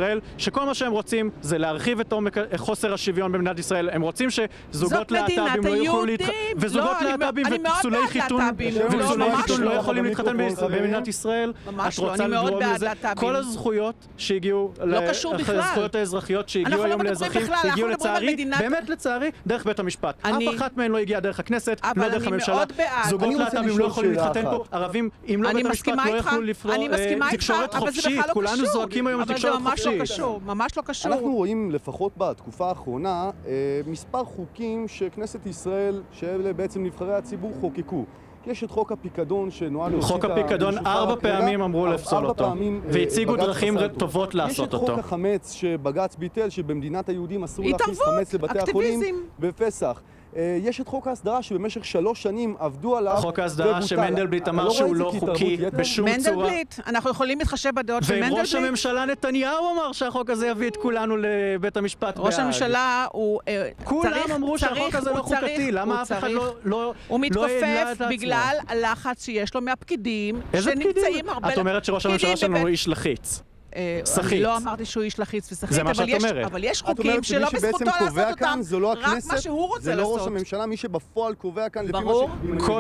ישראל, שכל מה שהם רוצים זה להרחיב את עומק חוסר השוויון במדינת ישראל. הם רוצים שזוגות להט"בים לא יוכלו להתחתן, וזוגות להט"בים ופסולי חיתון ופסולי חיתון לא יכולים להתחתן במדינת ישראל. ממש לא, אני מאוד בעד להט"בים. כל הזכויות שהגיעו, לא קשור בכלל. הזכויות האזרחיות שהגיעו היום לאזרחים, הגיעו לצערי, באמת לצערי, דרך בית המשפט. אף אחת מהן לא הגיעה דרך הכנסת, לא דרך הממשלה. זוגות להט"בים לא יכולים להתחתן פה, ערבים, אם לא בית המשפט לא יכלו לפרוע תקשורת חופשית, כולנו זועקים היום לתקשורת חופשית. ממש לא קשור. אנחנו רואים לפחות בתקופה האחרונה מספר חוקים שכנסת ישראל, שאלה בעצם נבחרי הציבור, חוקקו. יש את חוק הפיקדון שנועד להוציא את חוק הפיקדון ארבע פעמים אמרו לפסול אותו, והציגו דרכים טובות לעשות אותו. יש את חוק החמץ שבג"ץ ביטל, שבמדינת היהודים אסור להכניס חמץ לבתי החולים בפסח. יש את חוק ההסדרה שבמשך שלוש שנים עבדו עליו. חוק ההסדרה שמנדלבליט אמר שהוא לא חוקי בשום צורה. מנדלבליט, אנחנו יכולים להתחשב בדעות של מנדלבליט. וראש הממשלה נתניהו אמר שהחוק הזה יביא את כולנו לבית המשפט בהאג. ראש הממשלה הוא כולם אמרו שהחוק הזה לא חוקתי, למה אף אחד לא... הוא מתכופף בגלל הלחץ שיש לו מהפקידים שנמצאים הרבה... את אומרת שראש הממשלה שלנו הוא איש לחיץ. אני לא אמרתי שהוא איש לחיץ וסחיט, זה מה שאת אומרת. אבל יש חוקים שלא בזכותו לעשות אותם, רק מה שהוא רוצה זה לא לעשות. ראש הממשלה, מי שבפועל קובע כאן, ברור,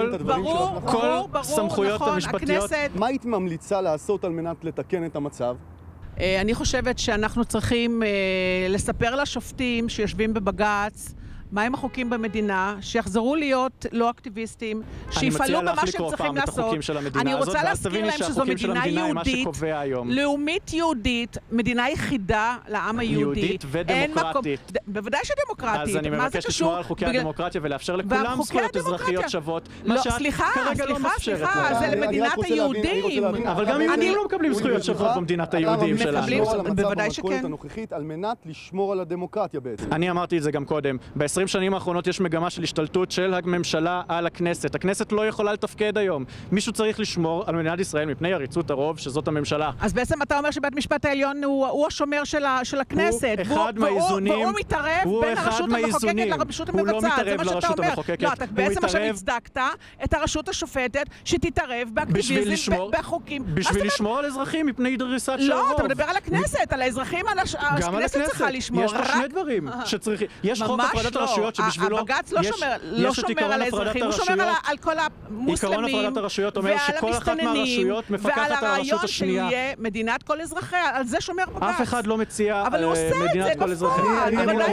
ברור, ברור, כל סמכויות המשפטיות. מה היית ממליצה לעשות על מנת לתקן את המצב? אני חושבת שאנחנו צריכים לספר לשופטים שיושבים בבג"ץ מהם החוקים במדינה, שיחזרו להיות לא אקטיביסטים, שיפעלו במה שהם צריכים לעשות. אני רוצה להזכיר להם שזו מדינה יהודית, לאומית יהודית, מדינה יחידה לעם היהודי. יהודית ודמוקרטית. בוודאי שדמוקרטית. אז אני מבקש לשמור על חוקי הדמוקרטיה ולאפשר לכולם זכויות אזרחיות שוות. סליחה, סליחה, סליחה, זה למדינת היהודים. אבל גם יהודים לא מקבלים זכויות שוות במדינת היהודים שלנו. בוודאי שכן. על מנת לשמור על הדמוקרטיה בעצם. אני אמרתי את זה גם קודם. ב-עשרים שנים האחרונות יש מגמה של השתלטות של הממשלה על הכנסת. הכנסת לא יכולה לתפקד היום. מישהו צריך לשמור על מדינת ישראל מפני עריצות הרוב, שזאת הממשלה. אז בעצם אתה אומר שבית המשפט העליון הוא, הוא השומר של, ה, של הכנסת. הוא אחד מהאיזונים. והוא מתערב בין הרשות המחוקקת לרשות המבצעת. הוא לא מתערב לרשות המחוקקת. לא, אתה בעצם עכשיו הצדקת את הרשות השופטת שתתערב באקטיביזם, בחוקים. בשביל לשמור על אזרחים מפני דריסת של הרוב. לא, אתה מדבר על הכנסת, על האזרחים, הכנסת צריכה לשמור. יש פה שני דברים שצריכים. יש חוק הפרדת הרשויות שבשבילו הבג"ץ לא שומר על האזרחים, הוא שומר על כל המוסלמים עיקרון הפרדת הרשויות אומר שכל אחת מהרשויות מפקחת על הרשות השנייה. ועל הרעיון שיהיה מדינת כל אזרחיה, על זה שומר בג"ץ. אף אחד לא מציע אבל הוא עושה את זה בפועל.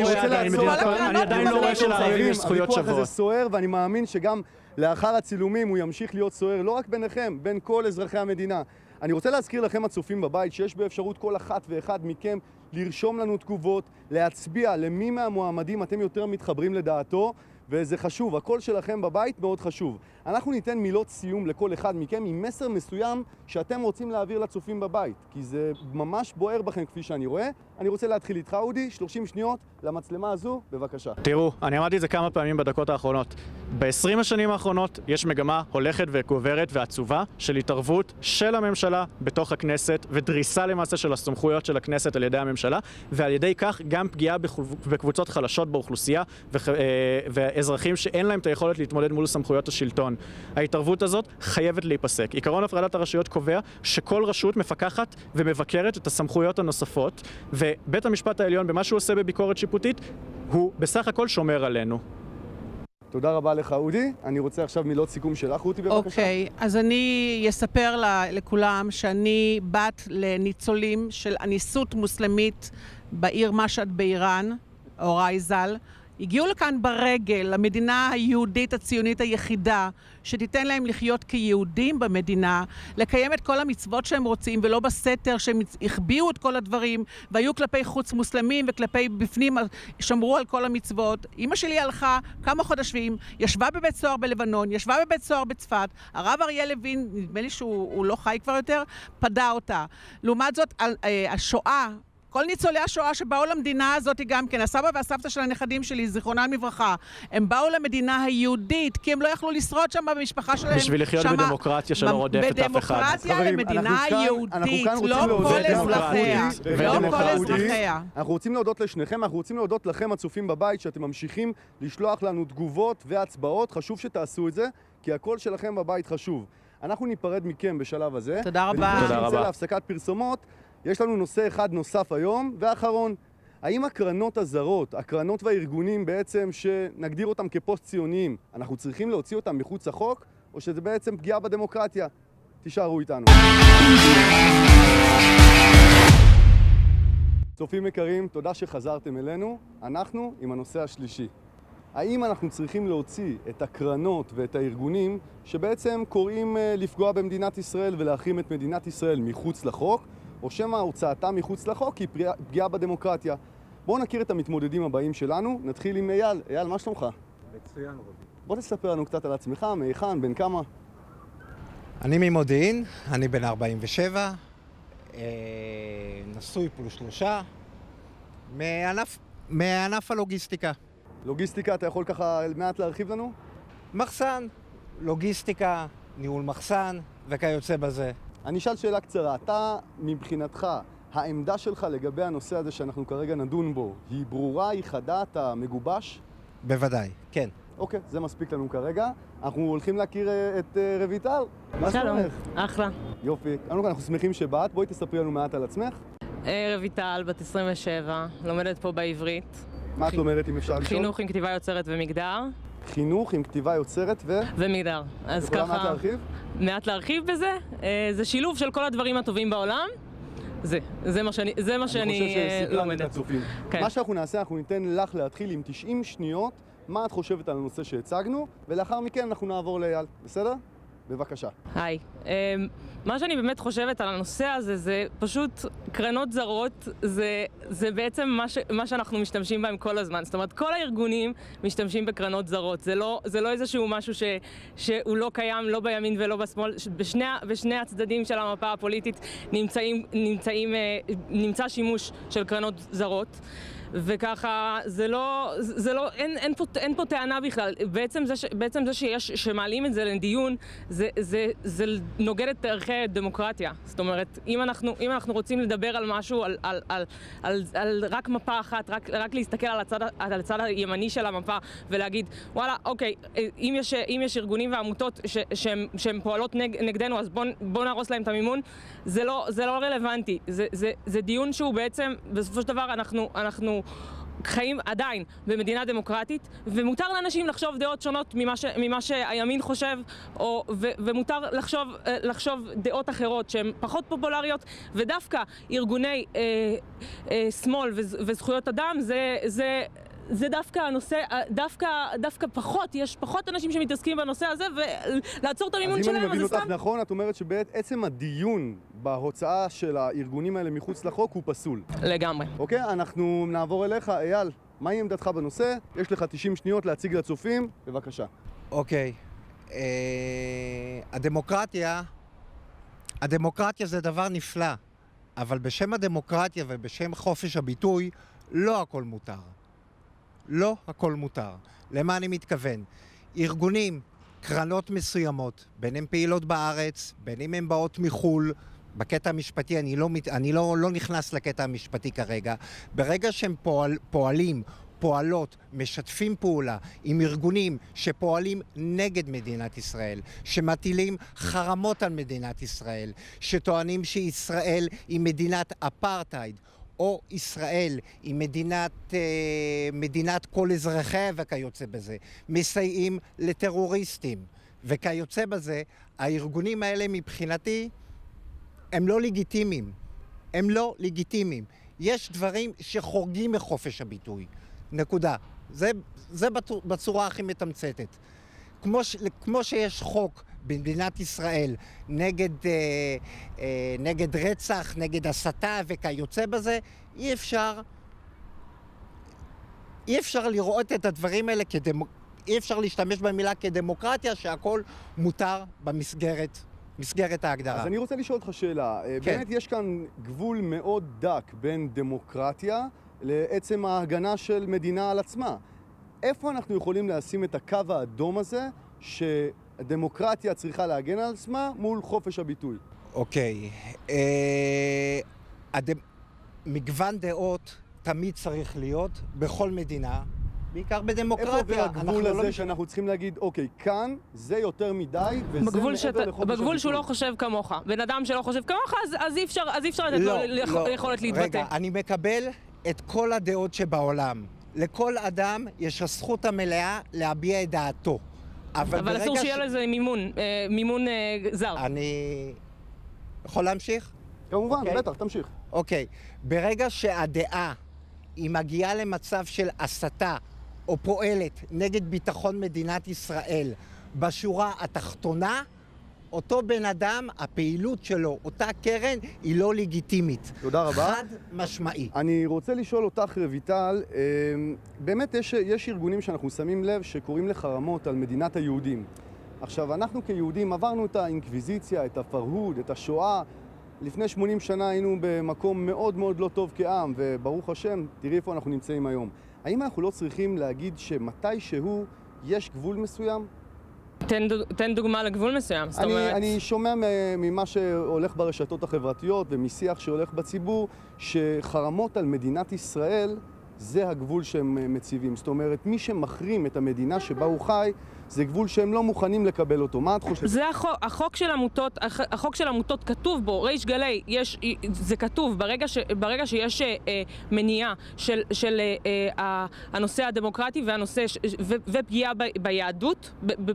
אני עדיין לא רואה שלערבים יש זכויות שוות. הוויכוח הזה סוער, ואני מאמין שגם לאחר הצילומים הוא ימשיך להיות סוער, לא רק ביניכם, בין כל אזרחי המדינה. אני רוצה להזכיר לכם הצופים בבית שיש באפשרות כל אחת ואחד מכם לרשום לנו תגובות, להצביע למי מהמועמדים אתם יותר מתחברים לדעתו, וזה חשוב, הקול שלכם בבית מאוד חשוב. אנחנו ניתן מילות סיום לכל אחד מכם עם מסר מסוים שאתם רוצים להעביר לצופים בבית, כי זה ממש בוער בכם כפי שאני רואה. אני רוצה להתחיל איתך, אודי, שלושים שניות למצלמה הזו, בבקשה. תראו, אני אמרתי את זה כמה פעמים בדקות האחרונות. ב-עשרים השנים האחרונות יש מגמה הולכת וגוברת ועצובה של התערבות של הממשלה בתוך הכנסת, ודריסה למעשה של הסמכויות של הכנסת על ידי הממשלה, ועל ידי כך גם פגיעה בקבוצות חלשות באוכלוסייה ואזרחים שאין להם את היכולת להתמודד מול סמכויות השלטון. ההתערבות הזאת חייבת להיפסק. עיקרון הפרדת הרשויות קובע שכל רשות מפקחת ומבקרת את הסמכויות הנוספות, ובית המשפט העליון במה שהוא עושה בביקורת שיפוטית הוא בסך הכל שומר עלינו. תודה רבה לך, אודי. אני רוצה עכשיו מילות סיכום שלך, רותי, בבקשה. אוקיי, אז אני אספר לכולם שאני בת לניצולים של אניסות מוסלמית בעיר משהד באיראן, הוריי ז"ל. הגיעו לכאן ברגל, למדינה היהודית הציונית היחידה, שתיתן להם לחיות כיהודים במדינה, לקיים את כל המצוות שהם רוצים, ולא בסתר שהם הכביעו את כל הדברים, והיו כלפי חוץ מוסלמים וכלפי בפנים שמרו על כל המצוות. אמא שלי הלכה כמה חודשים, ישבה בבית סוהר בלבנון, ישבה בבית סוהר בצפת, הרב אריה לוין, נדמה לי שהוא לא חי כבר יותר, פדה אותה. לעומת זאת, השואה, כל ניצולי השואה שבאו למדינה הזאת גם כן, הסבא והסבתא של הנכדים שלי, זיכרונם לברכה, הם באו למדינה היהודית, כי הם לא יכלו לשרוד שם במשפחה שלהם. בשביל לחיות בדמוקרטיה שלא רודפת אף אחד. בדמוקרטיה למדינה היהודית, לא כל אזרחיה. לא כל אזרחיה. אנחנו רוצים להודות לשניכם, אנחנו רוצים להודות לכם הצופים בבית, שאתם ממשיכים לשלוח לנו תגובות והצבעות. חשוב שתעשו את זה, כי הקול שלכם בבית חשוב. אנחנו ניפרד מכם בשלב הזה. תודה רבה. תודה רבה. נצא להפסקת פרסומות. יש לנו נושא אחד נוסף היום, ואחרון. האם הקרנות הזרות, הקרנות והארגונים בעצם שנגדיר אותם כפוסט-ציוניים, אנחנו צריכים להוציא אותם מחוץ לחוק, או שזה בעצם פגיעה בדמוקרטיה? תישארו איתנו. צופים יקרים, תודה שחזרתם אלינו. אנחנו עם הנושא השלישי. האם אנחנו צריכים להוציא את הקרנות ואת הארגונים שבעצם קוראים לפגוע במדינת ישראל ולהחרים את מדינת ישראל מחוץ לחוק, או שמא הוצאתם מחוץ לחוק היא פגיעה בדמוקרטיה? בואו נכיר את המתמודדים הבאים שלנו. נתחיל עם אייל. אייל, מה שלומך? מצוין, רובי. בוא תספר לנו קצת על עצמך, מהיכן, בן כמה? אני ממודיעין, אני בן ארבעים ושבע, נשוי פלוס שלושה, מענף, מענף הלוגיסטיקה. לוגיסטיקה, אתה יכול ככה מעט להרחיב לנו? מחסן, לוגיסטיקה, ניהול מחסן וכיוצא בזה. אני אשאל שאלה קצרה. אתה, מבחינתך, העמדה שלך לגבי הנושא הזה שאנחנו כרגע נדון בו, היא ברורה, היא חדה, אתה מגובש? בוודאי, כן. אוקיי, זה מספיק לנו כרגע. אנחנו הולכים להכיר את רויטל. שלום, אחלה. יופי. אנחנו שמחים שבאת. בואי תספרי לנו מעט על עצמך. רויטל, בת עשרים ושבע, לומדת פה בעברית. מה את לומדת אם אפשר לשאול? חינוך עם כתיבה יוצרת ומגדר. חינוך עם כתיבה יוצרת ו... ומגדר. אז ככה... יכולה מעט להרחיב? מעט להרחיב בזה. זה שילוב של כל הדברים הטובים בעולם. זה, זה מה שאני, זה מה שאני לומדת. אני חושב שסיפרנו את הצופים. כן. מה שאנחנו נעשה, אנחנו ניתן לך להתחיל עם תשעים שניות, מה את חושבת על הנושא שהצגנו, ולאחר מכן אנחנו נעבור לאייל. בסדר? בבקשה. היי. מה שאני באמת חושבת על הנושא הזה זה פשוט קרנות זרות, זה, זה בעצם מה, ש, מה שאנחנו משתמשים בהם כל הזמן. זאת אומרת, כל הארגונים משתמשים בקרנות זרות. זה לא, זה לא איזשהו משהו ש, שהוא לא קיים, לא בימין ולא בשמאל. בשני, בשני הצדדים של המפה הפוליטית נמצאים, נמצאים, נמצא שימוש של קרנות זרות. וככה, זה לא, זה לא, אין, אין פה, אין פה טענה בכלל. בעצם זה, ש, בעצם זה שיש, שמעלים את זה לדיון, זה, זה, זה נוגד את ערכי הדמוקרטיה. זאת אומרת, אם אנחנו, אם אנחנו רוצים לדבר על משהו, על, על, על, על, על רק מפה אחת, רק, רק להסתכל על הצד, על הצד הימני של המפה ולהגיד, וואלה, אוקיי, אם יש, אם יש ארגונים ועמותות ש, שהם, שהם פועלות נג, נגדנו, אז בוא, בוא נהרוס להם את המימון, זה לא, זה לא רלוונטי. זה, זה, זה דיון שהוא בעצם, בסופו של דבר, אנחנו, אנחנו חיים עדיין במדינה דמוקרטית, ומותר לאנשים לחשוב דעות שונות ממה, ש, ממה שהימין חושב, או, ו, ומותר לחשוב, לחשוב דעות אחרות שהן פחות פופולריות, ודווקא ארגוני אה, אה, שמאל וזכויות אדם, זה, זה, זה דווקא הנושא, דווקא, דווקא פחות, יש פחות אנשים שמתעסקים בנושא הזה, ולעצור את המימון שלהם, אז אם אני מבין אותך נכון, את אומרת שבעצם הדיון בהוצאה של הארגונים האלה מחוץ לחוק הוא פסול. לגמרי. אוקיי, אנחנו נעבור אליך. אייל, מהי עמדתך בנושא? יש לך תשעים שניות להציג לצופים, בבקשה. אוקיי. אה, הדמוקרטיה, הדמוקרטיה זה דבר נפלא, אבל בשם הדמוקרטיה ובשם חופש הביטוי, לא הכל מותר. לא הכל מותר. למה אני מתכוון? ארגונים, קרנות מסוימות, בין הם פעילות בארץ, בין אם הם באות מחול, בקטע המשפטי, אני לא, אני לא, לא נכנס לקטע המשפטי כרגע, ברגע שהם פועל, פועלים, פועלות, משתפים פעולה עם ארגונים שפועלים נגד מדינת ישראל, שמטילים חרמות על מדינת ישראל, שטוענים שישראל היא מדינת אפרטהייד, או ישראל היא מדינת, אה, מדינת כל אזרחיה וכיוצא בזה, מסייעים לטרוריסטים וכיוצא בזה, הארגונים האלה מבחינתי הם לא לגיטימיים, הם לא לגיטימיים. יש דברים שחורגים מחופש הביטוי, נקודה. זה, זה בצורה הכי מתמצתת. כמו, ש, כמו שיש חוק במדינת ישראל נגד, אה, אה, נגד רצח, נגד הסתה וכיוצא בזה, אי אפשר, אי אפשר לראות את הדברים האלה כדמוק... אי אפשר להשתמש במילה כדמוקרטיה, שהכל מותר במסגרת, מסגרת ההגדרה. אז אני רוצה לשאול אותך שאלה. כן. באמת יש כאן גבול מאוד דק בין דמוקרטיה לעצם ההגנה של מדינה על עצמה. איפה אנחנו יכולים לשים את הקו האדום הזה שהדמוקרטיה צריכה להגן על עצמה מול חופש הביטוי? אוקיי. אה, הד... מגוון דעות תמיד צריך להיות בכל מדינה, בעיקר איפה בדמוקרטיה. עובר הגבול אנחנו הזה לא... שאנחנו צריכים להגיד, אוקיי, כאן זה יותר מדי, וזה בגבול, מעבר שאת, לחופש בגבול שהוא לא הביטוי. חושב כמוך. בן אדם שלא חושב כמוך, אז, אז אי אפשר, אז אי אפשר לתת לו לא, יכולת לא. להתבטא. רגע, אני מקבל את כל הדעות שבעולם. לכל אדם יש הזכות המלאה להביע את דעתו. אבל, אבל אסור ש... שיהיה לזה מימון, אה, מימון אה, זר. אני... יכול להמשיך? כמובן, אוקיי. בטח, תמשיך. אוקיי. ברגע שהדעה היא מגיעה למצב של הסתה או פועלת נגד ביטחון מדינת ישראל בשורה התחתונה, אותו בן אדם, הפעילות שלו, אותה קרן, היא לא לגיטימית. תודה רבה. חד משמעי. אני רוצה לשאול אותך, רויטל, אה, באמת יש, יש ארגונים שאנחנו שמים לב שקוראים לחרמות על מדינת היהודים. עכשיו, אנחנו כיהודים עברנו את האינקוויזיציה, את הפרהוד, את השואה. לפני שמונים שנה היינו במקום מאוד מאוד לא טוב כעם, וברוך השם, תראי איפה אנחנו נמצאים היום. האם אנחנו לא צריכים להגיד שמתי שהוא יש גבול מסוים? תן, דוג, תן דוגמה לגבול מסוים, זאת אני, אומרת... אני שומע ממה שהולך ברשתות החברתיות ומשיח שהולך בציבור, שחרמות על מדינת ישראל זה הגבול שהם מציבים. זאת אומרת, מי שמחרים את המדינה שבה הוא חי, זה גבול שהם לא מוכנים לקבל אותו. מה את חושבת? זה החוק, החוק של עמותות, החוק של עמותות כתוב בו, ריש גלי, יש, זה כתוב, ברגע, ש, ברגע שיש אה, מניעה של, של אה, הנושא הדמוקרטי והנושא, ש, ו, ופגיעה ב, ביהדות,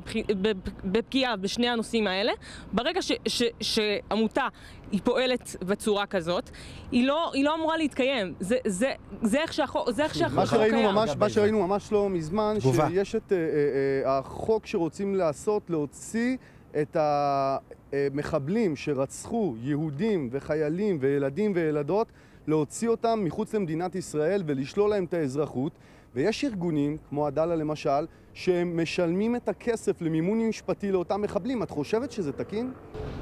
בפגיעה בשני הנושאים האלה, ברגע ש, ש, שעמותה היא פועלת בצורה כזאת, היא לא, היא לא אמורה להתקיים. זה, זה, זה איך שהחוק, זה איך שהחוק קיים. ממש, מה שראינו ממש לא מזמן, תגובה. שיש את אה, אה, החוק שרוצים לעשות, להוציא את המחבלים שרצחו יהודים וחיילים וילדים וילדות, להוציא אותם מחוץ למדינת ישראל ולשלול להם את האזרחות. ויש ארגונים, כמו עדאלה למשל, שהם משלמים את הכסף למימון משפטי לאותם מחבלים. את חושבת שזה תקין?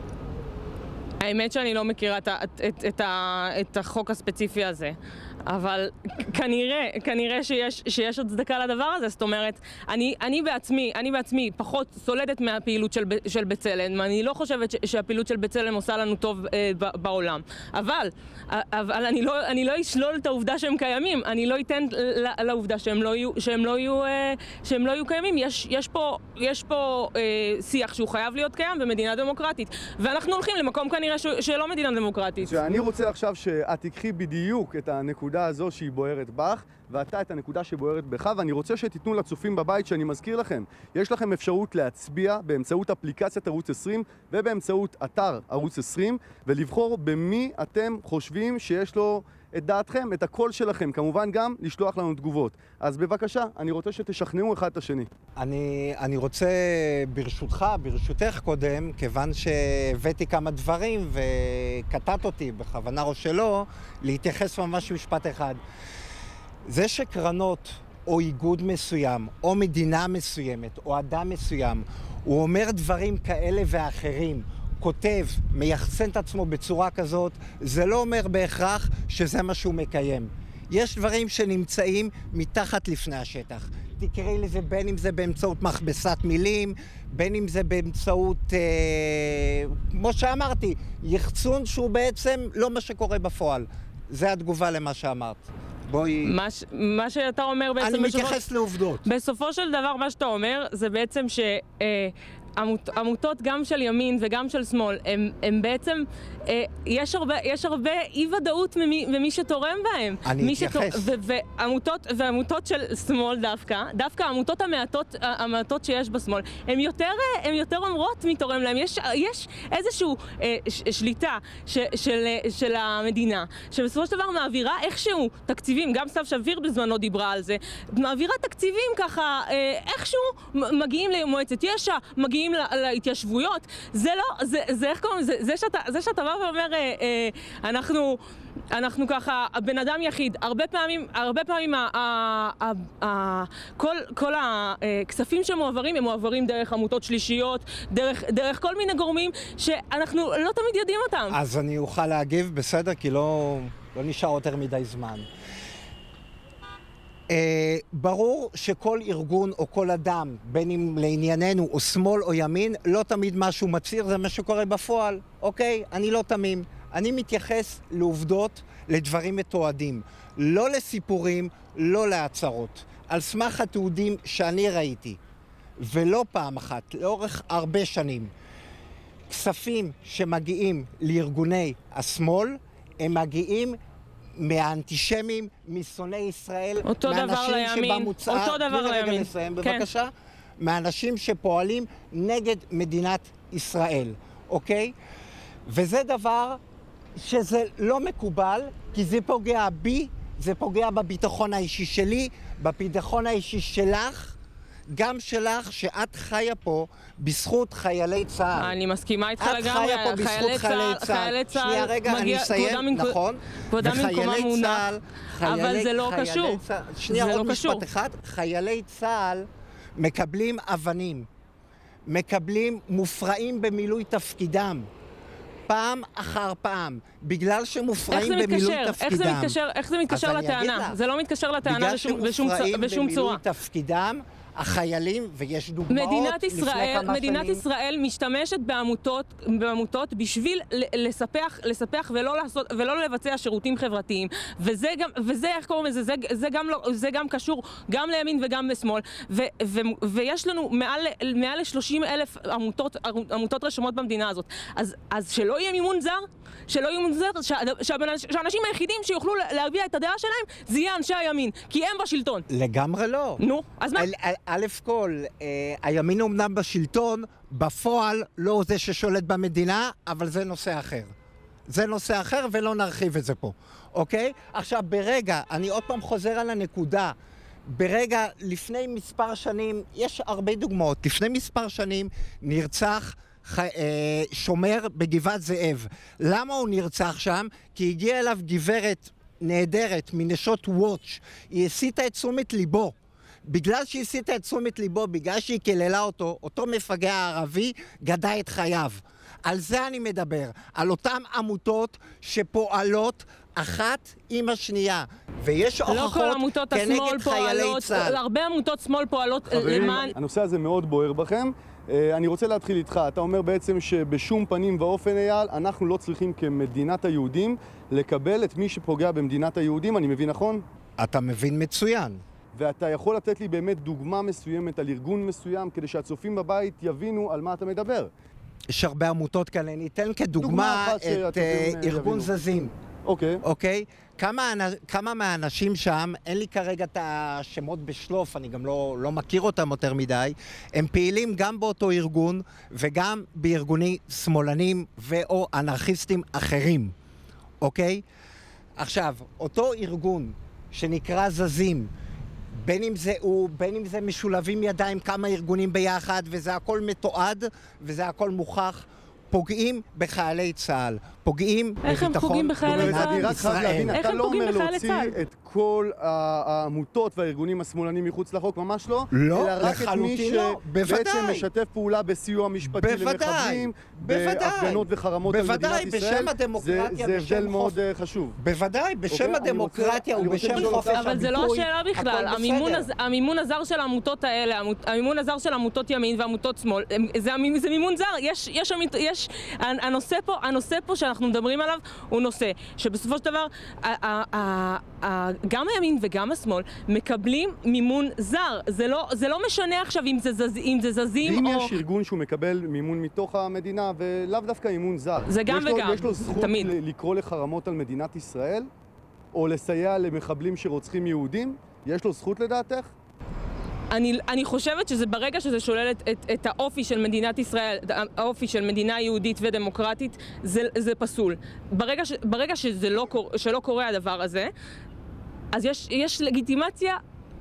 האמת שאני לא מכירה את, את, את, את, את החוק הספציפי הזה, אבל כנראה, כנראה שיש, שיש הצדקה לדבר הזה. זאת אומרת, אני, אני בעצמי, אני בעצמי פחות סולדת מהפעילות של, של בצלם. אני לא חושבת ש, שהפעילות של בצלם עושה לנו טוב אה, ב, בעולם. אבל, אבל אני לא, אני לא אשלול את העובדה שהם קיימים. אני לא אתן לעובדה שהם לא יהיו, שהם לא יהיו, אה, שהם לא יהיו קיימים. יש, יש פה, יש פה אה, שיח שהוא חייב להיות קיים במדינה דמוקרטית. ואנחנו הולכים למקום כנראה ש, שלא מדינה דמוקרטית. אני רוצה עכשיו שאת תיקחי בדיוק את הנקודה הזו שהיא בוערת בך, ואתה את הנקודה שבוערת בך, ואני רוצה שתיתנו לצופים בבית שאני מזכיר לכם. יש לכם אפשרות להצביע באמצעות אפליקציית ערוץ עשרים ובאמצעות אתר ערוץ עשרים, ולבחור במי אתם חושבים שיש לו את דעתכם, את הקול שלכם. כמובן גם לשלוח לנו תגובות. אז בבקשה, אני רוצה שתשכנעו אחד את השני. אני, אני רוצה, ברשותך, ברשותך קודם, כיוון שהבאתי כמה דברים וקטעת אותי בכוונה או שלא, להתייחס ממש משפט אחד. זה שקרנות או איגוד מסוים, או מדינה מסוימת, או אדם מסוים, הוא אומר דברים כאלה ואחרים, כותב, מייחסן את עצמו בצורה כזאת, זה לא אומר בהכרח שזה מה שהוא מקיים. יש דברים שנמצאים מתחת לפני השטח. תקראי לזה בין אם זה באמצעות מכבסת מילים, בין אם זה באמצעות, אה, כמו שאמרתי, יחצון שהוא בעצם לא מה שקורה בפועל. זה התגובה למה שאמרת. בואי... מה, ש... מה שאתה אומר בעצם... אני בסופו... מתייחס לעובדות. בסופו של דבר מה שאתה אומר זה בעצם ש... אה, עמות, עמותות גם של ימין וגם של שמאל, הם, הם בעצם, אה, יש הרבה, יש הרבה אי ודאות ממי, ממי שתורם בהם. אני אתייחס. שתור, ו, ועמותות, ועמותות של שמאל דווקא, דווקא העמותות המעטות, המעטות שיש בשמאל, הם יותר, הם יותר אומרות מי תורם להם. יש, יש איזושהי אה, ש, שליטה ש, של, של המדינה, שבסופו של דבר מעבירה איכשהו תקציבים, גם סתיו שפיר בזמנו דיברה על זה, מעבירה תקציבים ככה, אה, איכשהו מגיעים למועצת יש"ע, מגיעים להתיישבויות. זה לא, זה, זה איך קוראים, זה, זה שאתה, זה שאתה בא ואומר, אה, אה, אנחנו, אנחנו ככה, הבן אדם יחיד, הרבה פעמים, הרבה פעמים, ה, ה, ה, ה, כל, כל הכספים שמועברים, הם מועברים דרך עמותות שלישיות, דרך, דרך כל מיני גורמים שאנחנו לא תמיד יודעים אותם. אז אני אוכל להגיב, בסדר, כי לא, לא נשאר יותר מדי זמן. Uh, ברור שכל ארגון או כל אדם, בין אם לענייננו או שמאל או ימין, לא תמיד משהו מצהיר, זה מה שקורה בפועל. אוקיי? אני לא תמים. אני מתייחס לעובדות, לדברים מתועדים. לא לסיפורים, לא להצהרות. על סמך התיעודים שאני ראיתי, ולא פעם אחת, לאורך הרבה שנים, כספים שמגיעים לארגוני השמאל, הם מגיעים מהאנטישמים, משונאי ישראל, אותו דבר לימין, שבמוצאה, אותו דבר לימין. רגע לסיים כן. בבקשה, מאנשים שפועלים נגד מדינת ישראל, אוקיי? וזה דבר שזה לא מקובל, כי זה פוגע בי, זה פוגע בביטחון האישי שלי, בביטחון האישי שלך, גם שלך, שאת חיה פה בזכות חיילי צה"ל. אני מסכימה איתך את לגמרי, חיה פה בזכות חיילי צה"ל. חיילי צה"ל, שנייה, רגע, אני מגיע- אסיים, כבודם במקו- נכון? כבודם במקומם וחיילי מונח, צה"ל, אבל חיילי- זה לא חיילי קשור. צה"ל- שנייה, זה עוד לא קשור. משפט אחד. חיילי צה"ל מקבלים אבנים, מקבלים מופרעים במילוי תפקידם. פעם אחר פעם, בגלל איך שמופרעים זה במילוי מתקשר? תפקידם. איך זה מתקשר? איך זה מתקשר אז אני אגיד לטענה? לך. זה לא מתקשר לטענה בגלל בשום- בשום צורה- שמופרעים בשום צורה. במילוי תפקידם, החיילים, ויש דוגמאות מדינת לפני ישראל, כמה מדינת שנים. ישראל משתמשת בעמותות, בעמותות בשביל ל- לספח, לספח ולא לעשות, ולא לבצע שירותים חברתיים. וזה גם, וזה, איך קוראים לזה? זה, זה גם לא, זה גם קשור גם לימין וגם לשמאל. ו, ו, ויש לנו מעל, מעל ל-שלושים אלף עמותות, עמותות רשומות במדינה הזאת. אז, אז שלא יהיה מימון זר? שלא יהיה מימון זר? שה- שהבנ- שהאנשים היחידים שיוכלו להביע את הדעה שלהם זה יהיה אנשי הימין. כי הם בשלטון. לגמרי לא. נו, אז מה? א', א', א' כל, אה, הימין אומנם בשלטון, בפועל לא זה ששולט במדינה, אבל זה נושא אחר. זה נושא אחר ולא נרחיב את זה פה, אוקיי? עכשיו, ברגע, אני עוד פעם חוזר על הנקודה, ברגע, לפני מספר שנים, יש הרבה דוגמאות, לפני מספר שנים נרצח ח... אה, שומר בגבעת זאב. למה הוא נרצח שם? כי הגיעה אליו גברת נהדרת מנשות וואץ', היא הסיטה את תשומת ליבו. בגלל שהיא הסיטה את תשומת ליבו, בגלל שהיא כללה אותו, אותו מפגע הערבי גדע את חייו. על זה אני מדבר, על אותן עמותות שפועלות אחת עם השנייה. ויש לא הוכחות כל עמותות השמאל כנגד חיילי פועלות, צה"ל. הרבה עמותות שמאל פועלות חברים, למען... הנושא הזה מאוד בוער בכם. אה, אני רוצה להתחיל איתך. אתה אומר בעצם שבשום פנים ואופן, אייל, אנחנו לא צריכים כמדינת היהודים לקבל את מי שפוגע במדינת היהודים, אני מבין נכון? אתה מבין מצוין. ואתה יכול לתת לי באמת דוגמה מסוימת על ארגון מסוים כדי שהצופים בבית יבינו על מה אתה מדבר. יש הרבה עמותות כאלה. ניתן דוגמה כדוגמה אחת את שהצופים, אה, אה, ארגון יבינו. זזים. אוקיי. אוקיי? כמה, אנ- כמה מהאנשים שם, אין לי כרגע את השמות בשלוף, אני גם לא, לא מכיר אותם יותר מדי, הם פעילים גם באותו ארגון וגם בארגוני שמאלנים ו/או אנרכיסטים אחרים, אוקיי? עכשיו, אותו ארגון שנקרא זזים, בין אם זה הוא, בין אם זה משולבים ידיים כמה ארגונים ביחד, וזה הכל מתועד וזה הכל מוכח, פוגעים בחיילי צה"ל, פוגעים איך הם בביטחון פוגעים בחיילי במדינת צה"ל? אני רק חייב ישראל. להבין, איך אתה הם לא פוגעים אומר בחיילי להוציא צה"ל? את כל ה- העמותות והארגונים השמאלנים מחוץ לחוק, ממש לא. לא, אלא רק את מי לחלוטין לא, שבעצם בוודאי. משתף פעולה בסיוע משפטי בוודאי, למחבלים, בוודאי. בהפגנות וחרמות על מדינת בוודאי, ישראל. בשם הדמוקרטיה, זה- זה בשם הבדל מאוד חופש. אה, חשוב. בוודאי, בשם אוקיי, אני הדמוקרטיה רוצה- אני רוצה ובשם לשאול חופש אותך- הביטוי, אבל זה לא השאלה בכלל, הכל המימון, בסדר. הז, המימון הזר של העמותות האלה, עמות- המימון הזר של עמותות ימין ועמותות שמאל, הם- זה, המ- זה מימון זר, יש, יש, עמית- יש, הנושא פה, הנושא פה שאנחנו מדברים עליו הוא נושא שבסופו של דבר, ה- ה- ה- ה- גם הימין וגם השמאל מקבלים מימון זר, זה לא, זה לא משנה עכשיו אם זה, זז, אם זה זזים ואם או... יש ארגון שהוא מקבל מימון מתוך המדינה, ולאו דווקא מימון זר, זה גם יש לו- וגם, יש לו זכות תמיד. ל- לקרוא לחרמות על מדינת ישראל, או לסייע למחבלים שרוצחים יהודים? יש לו זכות לדעתך? אני, אני חושבת שזה ברגע שזה שולל את, את, את האופי של מדינת ישראל, את האופי של מדינה יהודית ודמוקרטית, זה, זה פסול. ברגע, ש, ברגע שזה לא, קור, שלא קורה הדבר הזה, אז יש, יש לגיטימציה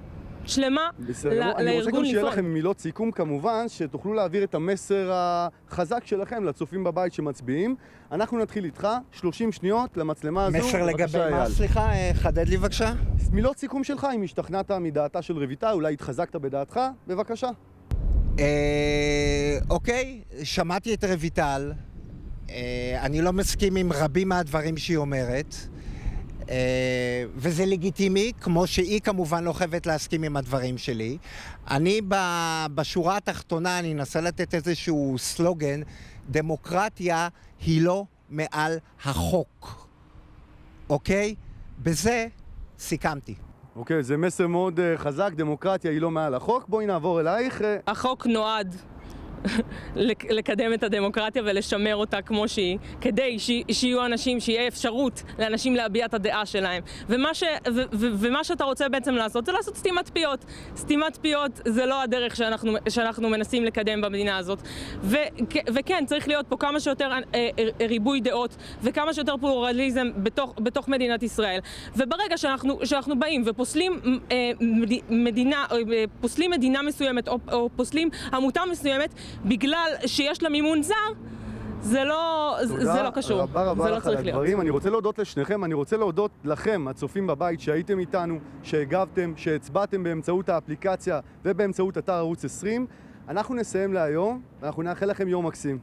שלמה בסדר, ל- אני רוצה לארגון גם שיהיה לפעול. לכם מילות סיכום כמובן, שתוכלו להעביר את המסר החזק שלכם לצופים בבית שמצביעים. אנחנו נתחיל איתך, שלושים שניות למצלמה הזו. מסר לגבי בבקשה, מה? אייל. סליחה, אה, חדד לי בבקשה. מילות סיכום שלך, אם השתכנעת מדעתה של רויטל, אולי התחזקת בדעתך, בבקשה. אה, אוקיי, שמעתי את רויטל, אה, אני לא מסכים עם רבים מהדברים שהיא אומרת, אה, וזה לגיטימי, כמו שהיא כמובן לא חייבת להסכים עם הדברים שלי. אני ב- בשורה התחתונה, אני אנסה לתת איזשהו סלוגן, דמוקרטיה היא לא מעל החוק, אוקיי? בזה סיכמתי. אוקיי, זה מסר מאוד uh, חזק, דמוקרטיה היא לא מעל החוק. בואי נעבור אלייך. החוק נועד לקדם את הדמוקרטיה ולשמר אותה כמו שהיא, כדי ש... שיהיו אנשים, שיהיה אפשרות לאנשים להביע את הדעה שלהם. ומה, ש... ו... ו... ומה שאתה רוצה בעצם לעשות זה לעשות סתימת פיות. סתימת פיות זה לא הדרך שאנחנו, שאנחנו מנסים לקדם במדינה הזאת. ו... וכן, צריך להיות פה כמה שיותר ריבוי דעות וכמה שיותר פלורליזם בתוך, בתוך מדינת ישראל. וברגע שאנחנו, שאנחנו באים ופוסלים מדינה, פוסלים מדינה מסוימת או, או פוסלים עמותה מסוימת בגלל שיש לה מימון זר, זה לא, זה לא קשור. תודה רבה זה לא לך על הדברים. אני רוצה להודות לשניכם, אני רוצה להודות לכם, הצופים בבית, שהייתם איתנו, שהגבתם, שהצבעתם באמצעות האפליקציה ובאמצעות אתר ערוץ עשרים. אנחנו נסיים להיום, ואנחנו נאחל לכם יום מקסים.